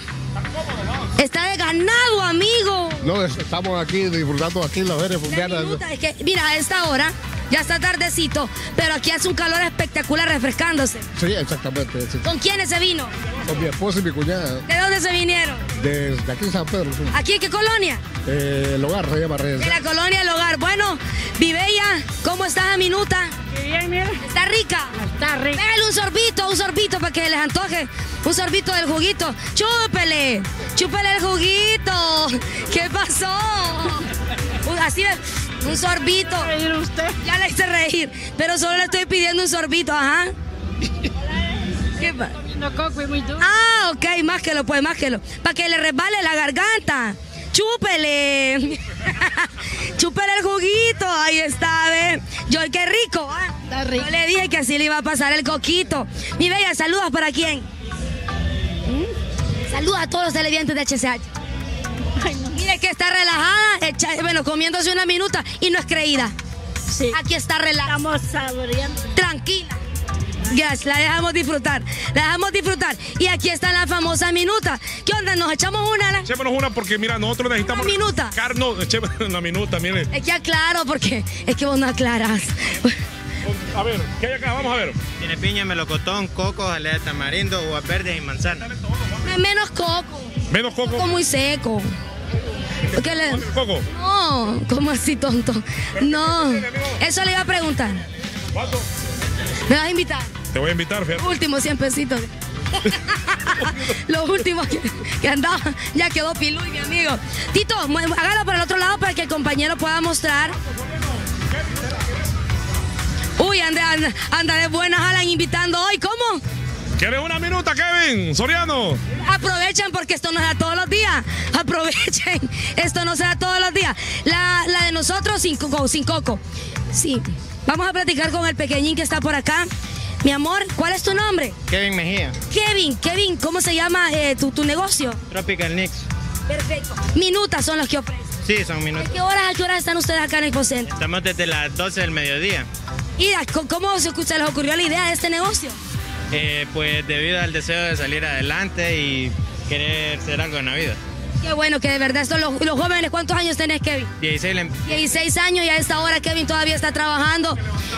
Está de ganado, amigo. No, estamos aquí disfrutando aquí en la feria fundiana. Es que, mira, a esta hora ya está tardecito, pero aquí hace un calor espectacular refrescándose. Sí, exactamente. Sí. ¿Con quiénes se vino? Con mi esposa y mi cuñada. ¿De dónde se vinieron? Desde aquí en San Pedro. Sí. ¿Aquí en qué colonia? Eh, el Hogar, se llama Reyes. De la colonia El Hogar. Bueno, Vibella, ¿cómo estás, Minuta? Bien, mira. ¿Está rica? Está rica. Dale un sorbito, un sorbito para que les antoje. Un sorbito del juguito. ¡Chúpele! ¡Chúpele el juguito! ¿Qué pasó? Así de... Un sorbito. ¿Reír usted? Ya le hice reír, pero solo le estoy pidiendo un sorbito, ajá. ¿Qué pasa? No, coco y muy duro. Ah, ok, másquelo, pues, másquelo. Para que le resbale la garganta. ¡Chúpele! ¡Chúpele el juguito! Ahí está, a ver. Yo, qué rico, ¿ah? Está rico. Yo le dije que así le iba a pasar el coquito. Mi bella, saludos para quién. ¿Mm? Saludos a todos los televidentes de H C H. Ay, no. Mire que está relajada, echa, bueno, comiéndose una minuta y no es creída. Sí. Aquí está relajada. Estamos saboreando. Tranquila. Yes, la dejamos disfrutar, la dejamos disfrutar. Y aquí está la famosa minuta. ¿Qué onda? ¿Nos echamos una? La... Echémonos una porque, mira, nosotros necesitamos... ¿Una minuta? Carno, echémonos una minuta, mire. Es que aclaro porque es que vos no aclaras. A ver, ¿qué hay acá? Vamos a ver. Tiene piña, melocotón, coco, jalea de tamarindo, uvas verdes y manzana. Menos coco. Menos coco. Coco muy seco. ¿Qué le... ¿Coco? No, ¿cómo así, tonto? No, eso le iba a preguntar. ¿Cuánto? ¿Me vas a invitar? Te voy a invitar, fíjate. Los últimos cien pesitos. Los últimos que, que andaba, ya quedó pilú, mi amigo. Tito, hágalo por el otro lado para que el compañero pueda mostrar. Uy, ande, anda, anda de buenas, Alan, invitando hoy. ¿Cómo? ¿Quieres una minuta, Kevin Soriano? Aprovechen porque esto no se da todos los días. Aprovechen, esto no se da todos los días. La, la de nosotros sin coco, sin coco. Sí, vamos a platicar con el pequeñín que está por acá. Mi amor, ¿cuál es tu nombre? Kevin Mejía. Kevin, Kevin, ¿cómo se llama eh, tu, tu negocio? Tropical Nix. Perfecto. Minutas son los que ofrecen. Sí, son minutos. ¿De qué horas a qué horas están ustedes acá en Expo Centro? Estamos desde las doce del mediodía. ¿Y cómo se, se les ocurrió la idea de este negocio? Eh, pues debido al deseo de salir adelante y querer hacer algo en la vida. Qué bueno que de verdad son los, los jóvenes. ¿Cuántos años tenés, Kevin? dieciséis. dieciséis años y a esta hora Kevin todavía está trabajando.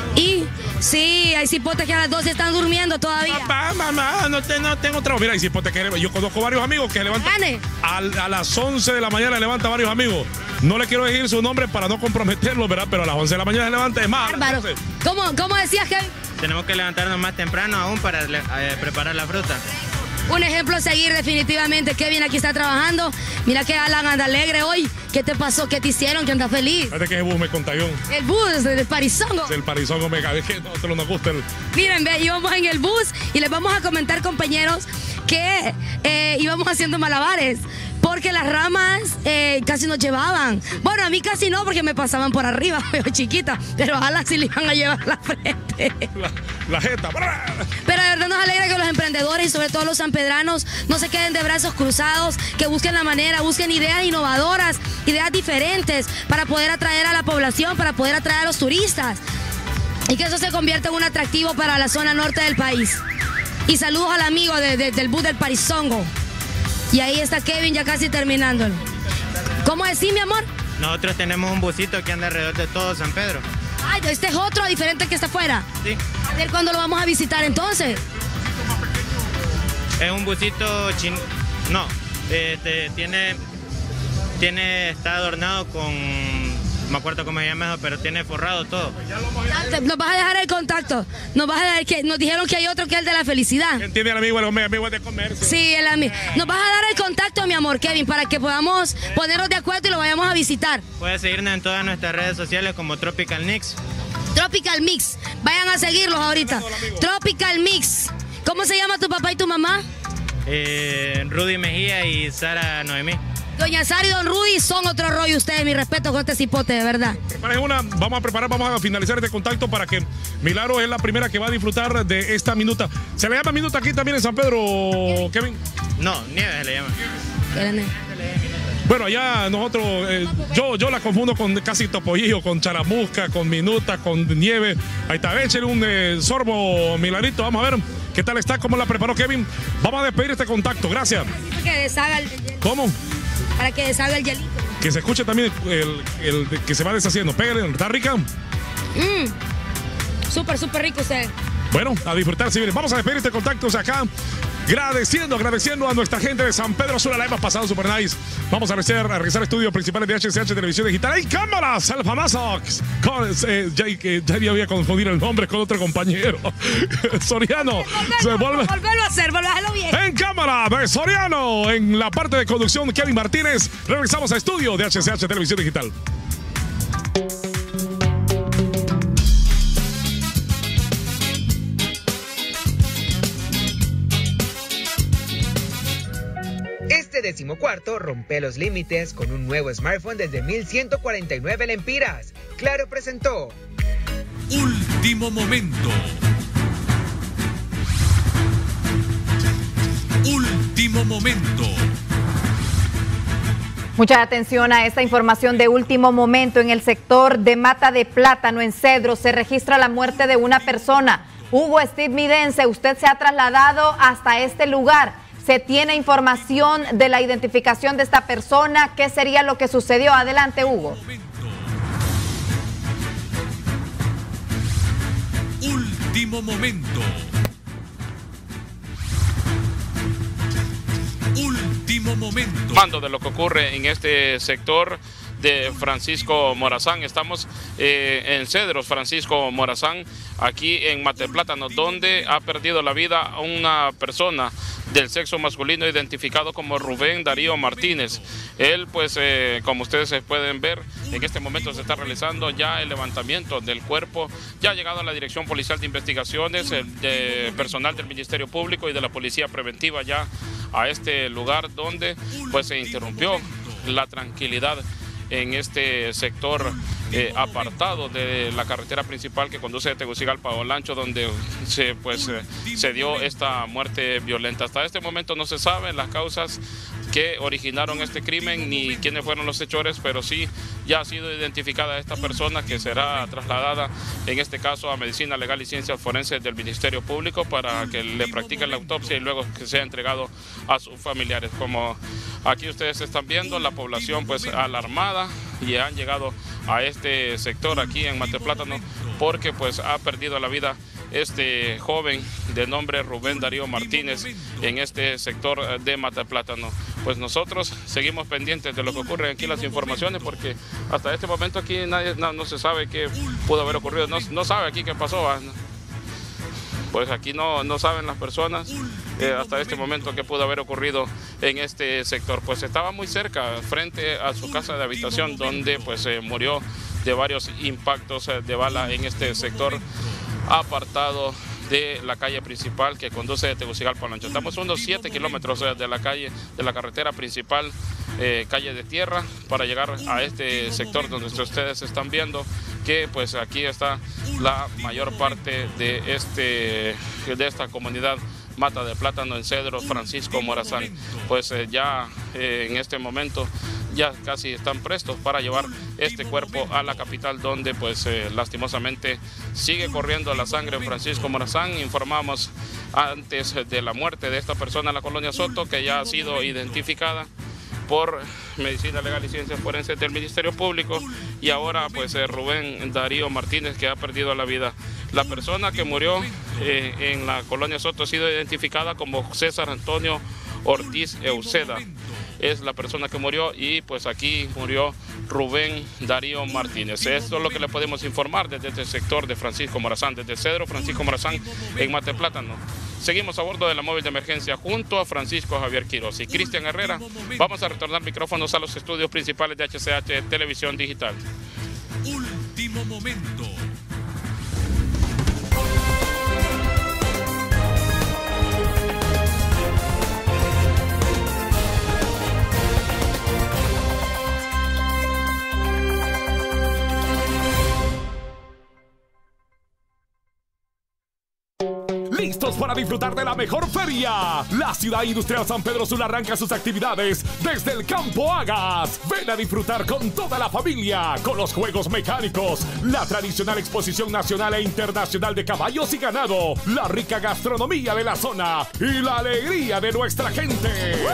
Y sí, hay cipotes que a las doce están durmiendo todavía. Papá, mamá, no, te, no tengo trabajo. Mira, hay cipotes que yo conozco varios amigos que levantan. A, a las once de la mañana levanta varios amigos. No le quiero decir su nombre para no comprometerlo, ¿verdad? Pero a las once de la mañana se levanta. Es más. Bárbaro. ¿Cómo, ¿Cómo decías, Kevin? Tenemos que levantarnos más temprano aún para eh, preparar la fruta. Un ejemplo a seguir definitivamente. Kevin aquí está trabajando. Mira que Alan anda alegre hoy. ¿Qué te pasó? ¿Qué te hicieron? ¿Que anda feliz? Fíjate que el bus me contagió. El bus del Parizongo. El Parizongo me cae. Es que a nosotros nos gusta el... Miren, ve, íbamos en el bus y les vamos a comentar, compañeros, que eh, íbamos haciendo malabares. Porque las ramas eh, casi nos llevaban. Bueno, a mí casi no, porque me pasaban por arriba, yo chiquita. Pero a Alan sí le iban a llevar la frente. La, la jeta. Pero de verdad nos alegra que los emprendedores y sobre todo los sanpedranos no se queden de brazos cruzados, que busquen la manera, busquen ideas innovadoras, ideas diferentes para poder atraer a la población, para poder atraer a los turistas. Y que eso se convierta en un atractivo para la zona norte del país. Y saludos al amigo de, de, del bus del Parizongo. Y ahí está Kevin ya casi terminándolo. ¿Cómo decís, mi amor? Nosotros tenemos un busito que anda alrededor de todo San Pedro. Ay, este es otro diferente que está afuera. Sí. A ver cuándo lo vamos a visitar entonces. Es un busito chin... No, este, tiene... Tiene... Está adornado con... No me acuerdo cómo se llama eso, pero tiene forrado todo. Nos vas a dejar el contacto. Nos vas a dejar que nos dijeron que hay otro que es el de la felicidad. ¿Quién tiene el amigo? El amigo de comercio. Sí, el amigo. Nos vas a dar el contacto, mi amor, Kevin, para que podamos ponernos de acuerdo y lo vayamos a visitar. Puedes seguirnos en todas nuestras redes sociales como Tropical Mix. Tropical Mix. Vayan a seguirlos ahorita. Tropical Mix. ¿Cómo se llama tu papá y tu mamá? Eh, Rudy Mejía y Sara Noemí. Doña Sara y Don Rudy son otro rollo ustedes, mi respeto con este cipote, de verdad. Preparen una, vamos a preparar, vamos a finalizar este contacto para que Milagro es la primera que va a disfrutar de esta minuta. ¿Se le llama minuta aquí también en San Pedro, Kevin? No, Nieves se le llama. Bueno, allá nosotros, eh, yo, yo la confundo con casi topollillo, con charamusca, con minuta, con nieve. Ahí está, échale un eh, sorbo, Milarito, vamos a ver qué tal está, cómo la preparó Kevin. Vamos a despedir este contacto, gracias. Que deshaga el... ¿Cómo? Para que deshaga el hielito. Que se escuche también el, el, el que se va deshaciendo. Pégale, ¿está rica? Mmm, súper, súper rico usted. Bueno, a disfrutar, si vienen. Vamos a despedir este contacto acá. Agradeciendo, agradeciendo a nuestra gente de San Pedro Sula, la hemos pasado super nice. Vamos a regresar, a regresar a estudios principales de H C H Televisión Digital. ¡Hay cámaras! El famoso. Con, eh, ya, eh, ya voy a confundir el nombre con otro compañero. Soriano. Volverlo a hacer, volverlo a hacerlo bien. En cámara de Soriano. En la parte de conducción, Kevin Martínez. Regresamos a estudio de H C H Televisión Digital. Este decimocuarto rompe los límites con un nuevo smartphone desde mil ciento cuarenta y nueve lempiras. Claro presentó Último Momento. Último Momento. Mucha atención a esta información de último momento. En el sector de Mata de Plátano, en Cedro, se registra la muerte de una persona. Hugo Steve Midense, usted se ha trasladado hasta este lugar. ¿Se tiene información de la identificación de esta persona? ¿Qué sería lo que sucedió? Adelante, Hugo. Último Momento. Último Momento. Mando de lo que ocurre en este sector de Francisco Morazán. Estamos eh, en Cedros, Francisco Morazán, aquí en Mata de Plátano, donde ha perdido la vida una persona del sexo masculino identificado como Rubén Darío Martínez. Él, pues, eh, como ustedes pueden ver, en este momento se está realizando ya el levantamiento del cuerpo. Ya ha llegado a la Dirección Policial de Investigaciones, el de personal del Ministerio Público y de la Policía Preventiva ya a este lugar donde pues se interrumpió la tranquilidad en este sector eh, apartado de la carretera principal que conduce de Tegucigalpa a Olancho, donde se, pues, eh, se dio esta muerte violenta. Hasta este momento no se saben las causas que originaron este crimen ni quiénes fueron los hechores, pero sí ya ha sido identificada esta persona, que será trasladada en este caso a Medicina Legal y Ciencias Forenses del Ministerio Público para que le practiquen la autopsia y luego que sea entregado a sus familiares. Como aquí ustedes están viendo, la población pues alarmada y han llegado a este sector aquí en Mateplátano porque pues ha perdido la vida este joven de nombre Rubén Darío Martínez en este sector de Mateplátano. Pues nosotros seguimos pendientes de lo que ocurre aquí, las informaciones, porque hasta este momento aquí nadie, no, no se sabe qué pudo haber ocurrido, no, no sabe aquí qué pasó. ¿Va? Pues aquí no, no saben las personas eh, hasta este momento qué pudo haber ocurrido en este sector. Pues estaba muy cerca, frente a su casa de habitación, donde pues eh, murió de varios impactos eh, de bala en este sector apartado de la calle principal que conduce de Tegucigalpa a Olancho. Estamos unos siete kilómetros de la calle, de la carretera principal, eh, calle de tierra, para llegar a este sector donde ustedes están viendo que pues aquí está la mayor parte de, este, de esta comunidad Mata de Plátano en Cedro, Francisco Morazán. Pues eh, ya eh, en este momento ya casi están prestos para llevar este cuerpo a la capital, donde pues eh, lastimosamente sigue corriendo la sangre en Francisco Morazán. Informamos antes de la muerte de esta persona en la colonia Soto, que ya ha sido identificada por Medicina Legal y Ciencias Forenses del Ministerio Público, y ahora pues eh, Rubén Darío Martínez, que ha perdido la vida. La persona que murió eh, en la colonia Soto ha sido identificada como César Antonio Ortiz Euseda. Es la persona que murió, y pues aquí murió Rubén Darío Martínez. Esto es lo que le podemos informar desde este sector de Francisco Morazán, desde Cedro, Francisco Morazán en Mateplátano. Seguimos a bordo de la móvil de emergencia junto a Francisco Javier Quiroz y Cristian Herrera. Vamos a retornar micrófonos a los estudios principales de H C H Televisión Digital. Último momento. Listos para disfrutar de la mejor feria. La Ciudad Industrial San Pedro Sula arranca sus actividades desde el Campo Hagas. Ven a disfrutar con toda la familia, con los juegos mecánicos, la tradicional exposición nacional e internacional de caballos y ganado, la rica gastronomía de la zona y la alegría de nuestra gente.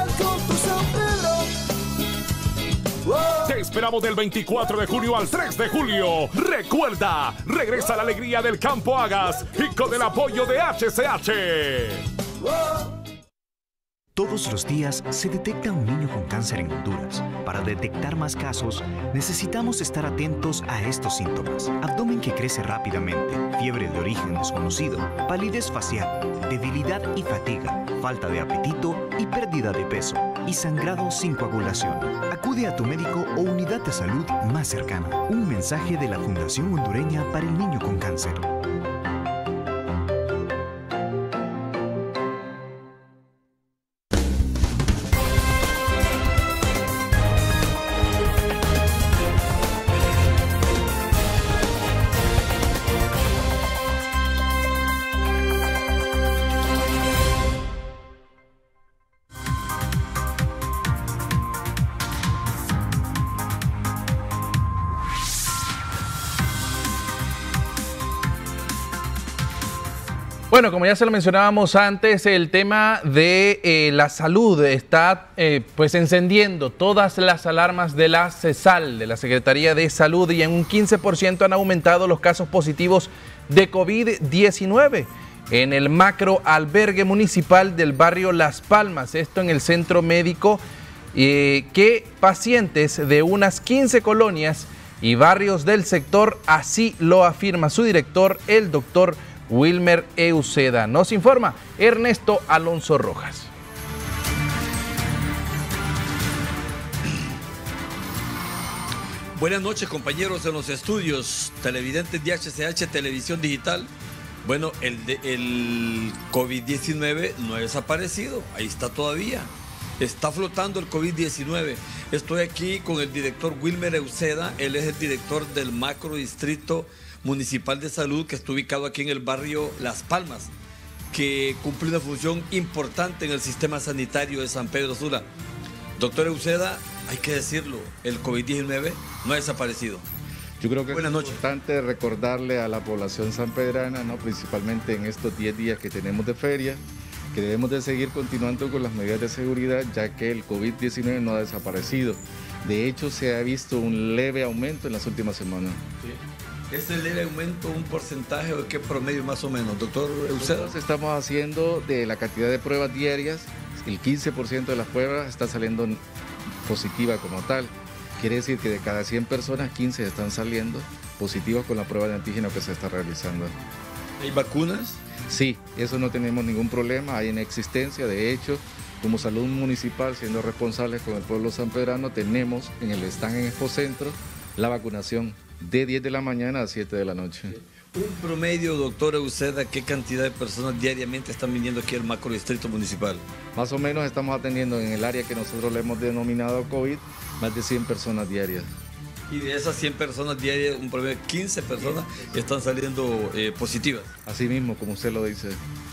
Te esperamos del veinticuatro de junio al tres de julio. Recuerda, regresa la alegría del Campo Hagas y con el apoyo de H C H. Todos los días se detecta un niño con cáncer en Honduras. Para detectar más casos, necesitamos estar atentos a estos síntomas: abdomen que crece rápidamente, fiebre de origen desconocido, palidez facial, debilidad y fatiga, falta de apetito y pérdida de peso, y sangrado sin coagulación. Acude a tu médico o unidad de salud más cercana. Un mensaje de la Fundación Hondureña para el Niño con Cáncer. Bueno, como ya se lo mencionábamos antes, el tema de eh, la salud está eh, pues encendiendo todas las alarmas de la CESAL, de la Secretaría de Salud, y en un quince por ciento han aumentado los casos positivos de COVID diecinueve en el macro albergue municipal del barrio Las Palmas, esto en el centro médico, eh, que pacientes de unas quince colonias y barrios del sector, así lo afirma su director, el doctor Wilmer Euseda. Nos informa Ernesto Alonso Rojas. Buenas noches, compañeros en los estudios, televidentes de H C H Televisión Digital. Bueno, el, de, el COVID diecinueve no ha desaparecido, ahí está todavía. Está flotando el COVID diecinueve. Estoy aquí con el director Wilmer Euseda, él es el director del Macro Distrito Municipal de Salud, que está ubicado aquí en el barrio Las Palmas, que cumple una función importante en el sistema sanitario de San Pedro Sula. Doctor Euseda, hay que decirlo, el COVID diecinueve no ha desaparecido. Yo creo que Buenas es noches. importante recordarle a la población sanpedrana, ¿no?, principalmente en estos diez días que tenemos de feria, que debemos de seguir continuando con las medidas de seguridad, ya que el COVID diecinueve no ha desaparecido. De hecho, se ha visto un leve aumento en las últimas semanas. Sí. ¿Ese leve aumento, un porcentaje o qué promedio más o menos, doctor Euseda? Nosotros estamos haciendo de la cantidad de pruebas diarias, el quince por ciento de las pruebas está saliendo positiva como tal. Quiere decir que de cada cien personas, quince están saliendo positivas con la prueba de antígeno que se está realizando. ¿Hay vacunas? Sí, eso no tenemos ningún problema, hay en existencia. De hecho, como salud municipal, siendo responsables con el pueblo sanpedrano, tenemos en el stand en Expocentro la vacunación de diez de la mañana a siete de la noche. Un promedio, doctor Euseda, ¿qué cantidad de personas diariamente están viniendo aquí al macro distrito municipal? Más o menos estamos atendiendo en el área que nosotros le hemos denominado COVID, más de cien personas diarias. Y de esas cien personas diarias, un promedio de quince personas están saliendo eh, positivas. Así mismo, como usted lo dice.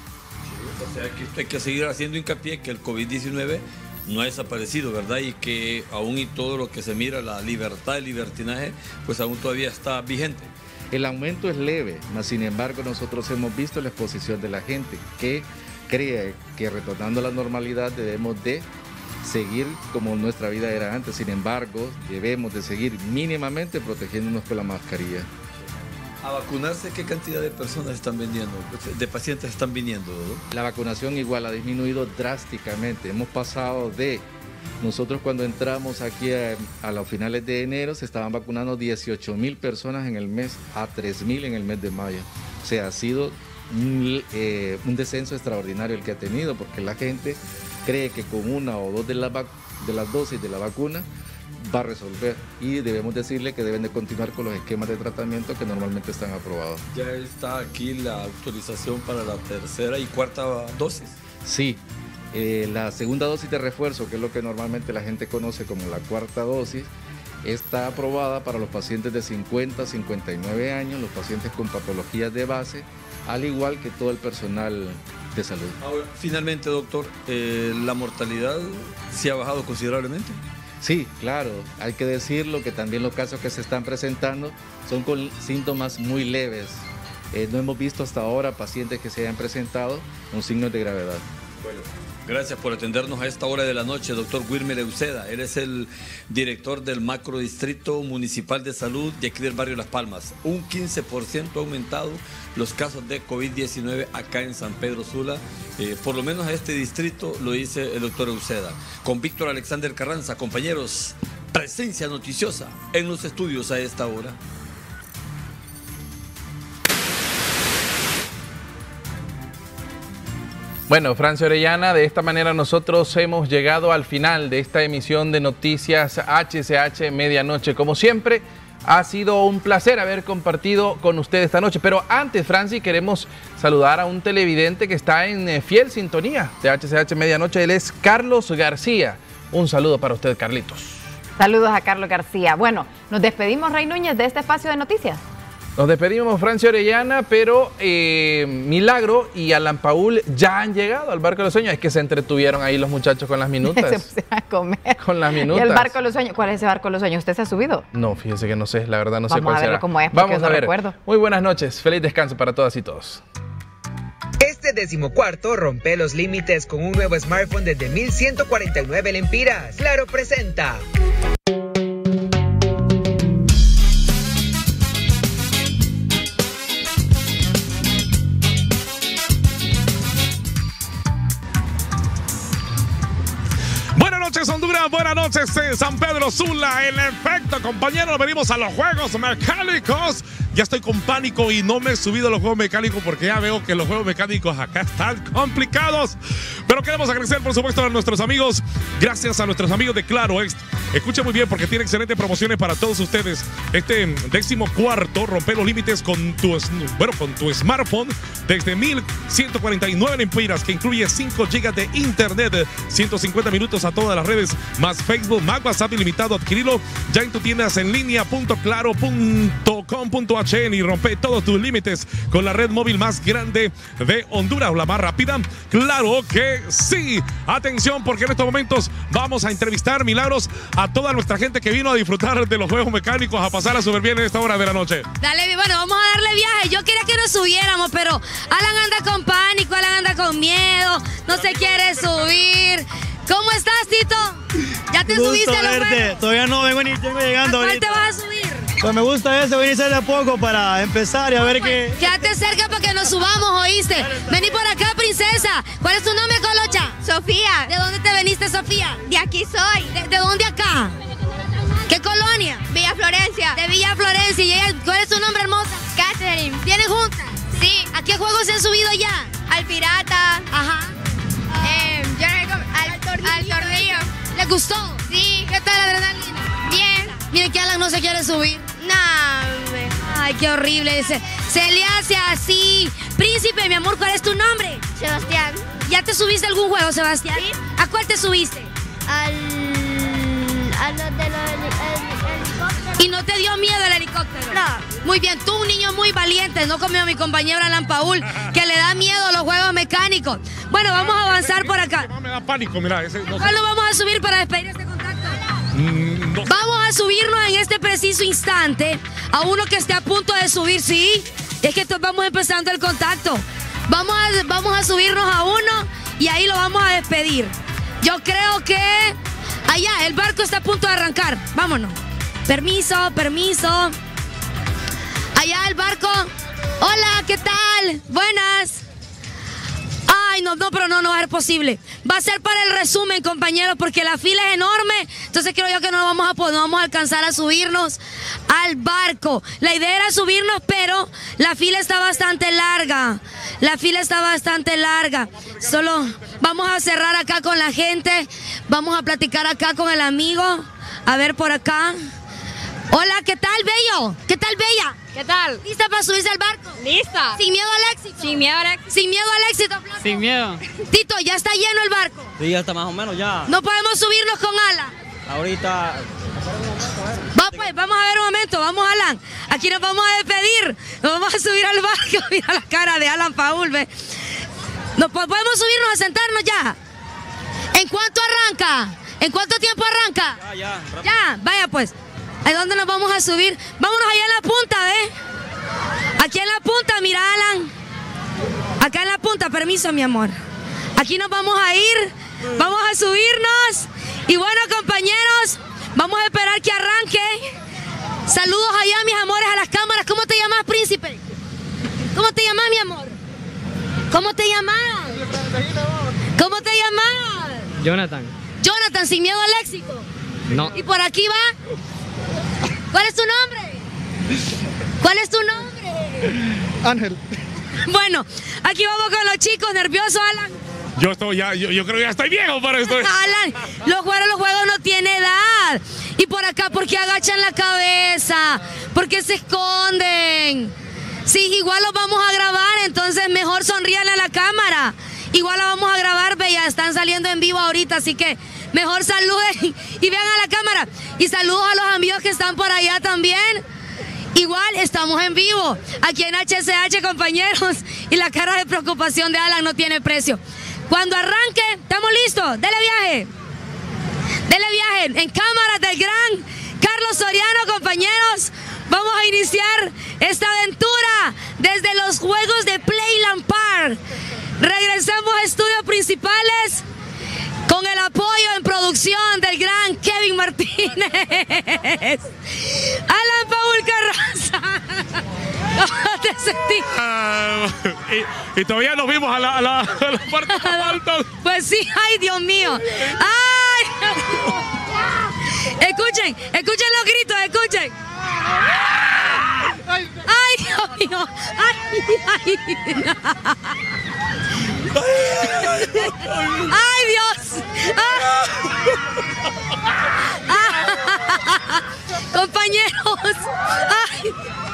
O sea, que hay que seguir haciendo hincapié que el COVID diecinueve no ha desaparecido, ¿verdad? Y que aún y todo lo que se mira, la libertad, el libertinaje, pues aún todavía está vigente. El aumento es leve, mas sin embargo nosotros hemos visto la exposición de la gente que cree que retornando a la normalidad debemos de seguir como nuestra vida era antes. Sin embargo, debemos de seguir mínimamente protegiéndonos con la mascarilla. ¿A vacunarse qué cantidad de personas están vendiendo, de pacientes están viniendo, ¿no? La vacunación igual ha disminuido drásticamente. Hemos pasado de, nosotros cuando entramos aquí a, a los finales de enero se estaban vacunando dieciocho mil personas en el mes a tres mil en el mes de mayo. O sea, ha sido un, eh, un descenso extraordinario el que ha tenido, porque la gente cree que con una o dos de, la de las dosis de la vacuna va a resolver, y debemos decirle que deben de continuar con los esquemas de tratamiento que normalmente están aprobados. Ya está aquí la autorización para la tercera y cuarta dosis. Sí, eh, la segunda dosis de refuerzo, que es lo que normalmente la gente conoce como la cuarta dosis, está aprobada para los pacientes de cincuenta a cincuenta y nueve años, los pacientes con patologías de base, al igual que todo el personal de salud. Ahora, finalmente, doctor, eh, ¿la mortalidad se ha bajado considerablemente? Sí, claro, hay que decirlo que también los casos que se están presentando son con síntomas muy leves. Eh, no hemos visto hasta ahora pacientes que se hayan presentado con signos de gravedad. Bueno, gracias por atendernos a esta hora de la noche, doctor Wilmer Euseda. Él es el director del Macro Distrito Municipal de Salud de aquí del barrio Las Palmas. Un quince por ciento ha aumentado los casos de COVID diecinueve acá en San Pedro Sula. Eh, por lo menos a este distrito lo dice el doctor Euseda. Con Víctor Alexander Carranza, compañeros, presencia noticiosa en los estudios a esta hora. Bueno, Francia Orellana, de esta manera nosotros hemos llegado al final de esta emisión de Noticias H C H Medianoche. Como siempre, ha sido un placer haber compartido con usted esta noche. Pero antes, Franci, queremos saludar a un televidente que está en fiel sintonía de H C H Medianoche. Él es Carlos García. Un saludo para usted, Carlitos. Saludos a Carlos García. Bueno, nos despedimos, Rey Núñez, de este espacio de noticias. Nos despedimos, Francia Orellana, pero eh, Milagro y Alan Paul ya han llegado al Barco de los Sueños. Es que se entretuvieron ahí los muchachos con las minutas. Se pusieron a comer. Con las minutas. ¿Y el Barco de los Sueños? ¿Cuál es ese Barco de los Sueños? ¿Usted se ha subido? No, fíjese que no sé, la verdad no Vamos sé cuál a verlo será. cómo es, Vamos no a ver. recuerdo. Muy buenas noches, feliz descanso para todas y todos. Este decimocuarto rompe los límites con un nuevo smartphone desde mil ciento cuarenta y nueve lempiras. Claro presenta. Buenas noches, Honduras. Buenas noches, eh, San Pedro Sula. En efecto, compañeros, venimos a los Juegos Mecánicos ya estoy con pánico y no me he subido a los juegos mecánicos porque ya veo que los juegos mecánicos acá están complicados. Pero queremos agradecer, por supuesto, a nuestros amigos. Gracias a nuestros amigos de Claro. Escuchen muy bien porque tiene excelentes promociones para todos ustedes. Este décimo cuarto, romper los límites con tu, bueno, con tu smartphone desde mil ciento cuarenta y nueve lempiras, que incluye cinco gigas de internet, ciento cincuenta minutos a todas las redes, más Facebook, más WhatsApp ilimitado. Adquirilo ya en tu tiendas en línea punto claro punto com punto h n y rompe todos tus límites con la red móvil más grande de Honduras, la más rápida. Claro que sí. Atención, porque en estos momentos vamos a entrevistar, Milagros, a toda nuestra gente que vino a disfrutar de los juegos mecánicos, a pasarla súper bien en esta hora de la noche. Dale, bueno, vamos a darle viaje. Yo quería que nos subiéramos, pero Alan anda con pánico, Alan anda con miedo, no se quiere subir. ¿Cómo estás, Tito? ¿Ya te Gusto subiste a los verte. juegos? Todavía no, vengo, vengo llegando. ¿A cuál ahorita. te vas a subir? Pues me gusta eso, venir de a poco para empezar y a ver qué. Quédate cerca para que nos subamos, ¿oíste? Vení por acá, princesa. ¿Cuál es tu nombre, Colocha? Sofía. ¿De dónde te veniste, Sofía? De aquí soy. ¿De, de dónde acá? ¿Qué colonia? Villa Florencia. De Villa Florencia. ¿Y ella, cuál es tu nombre, hermosa? Catherine. ¿Vienen juntas? Sí. ¿A qué juegos se han subido ya? Al pirata. Ajá. Eh, yo no al, al, tornillo. al tornillo. ¿Les gustó? Sí. ¿Qué tal la adrenalina? Bien. Miren que Alan no se quiere subir. No, hombre. Ay, qué horrible. Se, se le hace así. Príncipe, mi amor, ¿cuál es tu nombre? Sebastián. ¿Ya te subiste a algún juego, Sebastián? Sí. ¿A cuál te subiste? Al... a los de los helicópteros. ¿Y no te dio miedo el helicóptero? No. Muy bien, tú un niño muy valiente, no como mi compañero Alan Paul, que le da miedo a los juegos mecánicos. Bueno, vamos a avanzar por acá. No me da pánico, mira. Ese, no ¿Cuál lo vamos a subir para despedir este contacto? Mm, no. Vamos a subirnos en este preciso instante a uno que esté a punto de subir, sí. Es que vamos empezando el contacto. Vamos a, vamos a subirnos a uno y ahí lo vamos a despedir. Yo creo que allá el barco está a punto de arrancar. Vámonos. Permiso, permiso. Allá el barco. Hola, ¿qué tal? Buenas. Ay, no, no, pero no, no va a ser posible. Va a ser para el resumen, compañeros, porque la fila es enorme. Entonces creo yo que no vamos a poder, no vamos a alcanzar a subirnos al barco. La idea era subirnos, pero la fila está bastante larga. La fila está bastante larga. Solo vamos a cerrar acá con la gente. Vamos a platicar acá con el amigo. A ver por acá. Hola, ¿qué tal, Bello? ¿Qué tal, Bella? ¿Qué tal? ¿Lista para subirse al barco? Lista. ¿Sin miedo al éxito? Sin miedo al éxito. Sin miedo al éxito, Flaco. Sin miedo. Tito, ¿ya está lleno el barco? Sí, ya está más o menos ya. No podemos subirnos con Alan. Ahorita. Va pues, vamos a ver un momento, vamos Alan. Aquí nos vamos a despedir. Nos vamos a subir al barco. Mira la cara de Alan Paul, ve. ¿No podemos subirnos a sentarnos ya? ¿En cuánto arranca? ¿En cuánto tiempo arranca? Ya, ya. Rápido. Ya, vaya pues. ¿A dónde nos vamos a subir? Vámonos allá en la punta, ¿ve? Aquí en la punta, mira, Alan. Acá en la punta, permiso, mi amor. Aquí nos vamos a ir, vamos a subirnos. Y bueno, compañeros, vamos a esperar que arranque. Saludos allá, mis amores, a las cámaras. ¿Cómo te llamas, príncipe? ¿Cómo te llamas, mi amor? ¿Cómo te llamas? ¿Cómo te llamas? Jonathan. Jonathan, sin miedo al éxito. No. Y por aquí va. ¿Cuál es tu nombre? ¿Cuál es tu nombre? Ángel. Bueno, aquí vamos con los chicos, nerviosos, Alan. Yo estoy ya, yo, yo creo que ya estoy viejo para esto. Alan, los juegos, los juegos no tienen edad. Y por acá, ¿por qué agachan la cabeza? ¿Por qué se esconden? Sí, igual los vamos a grabar, entonces mejor sonrían a la cámara. Igual la vamos a grabar, bella, están saliendo en vivo ahorita, así que mejor saluden y vean a la cámara. Y saludos a los amigos que están por allá también. Igual estamos en vivo, aquí en H C H, compañeros. Y la cara de preocupación de Alan no tiene precio. Cuando arranque, ¿estamos listos? Dele viaje. Dele viaje en cámaras del gran Carlos Soriano, compañeros. Vamos a iniciar esta aventura desde los juegos de Playland Park. Regresamos a estudios principales con el apoyo en producción del gran Kevin Martínez. Alan Paul Carranza. ¿Cómo te sentís? Uh, y, y todavía nos vimos a la, a la, a la parte más alta. Pues sí, ay Dios mío. Ay. Escuchen, escuchen los gritos, escuchen. Ay mío. Ay, ay. Ay, Dios. Ah. Compañeros. Ay.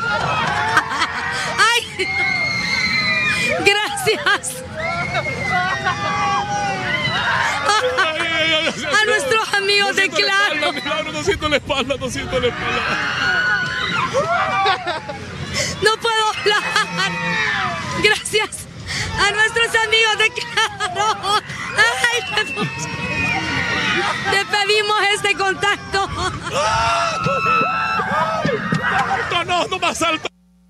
Ay. Gracias. A nuestros amigos de Claro. No siento la espalda, no siento la espalda. No puedo hablar. Gracias a nuestros amigos de Claro. Ay, te pedimos este contacto. No, no, no más alto.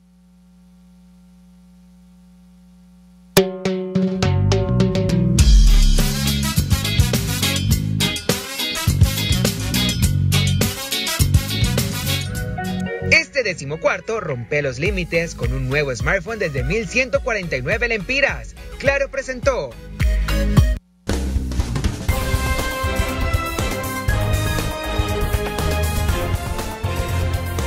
Este decimocuarto rompe los límites con un nuevo smartphone desde mil ciento cuarenta y nueve lempiras. Claro presentó.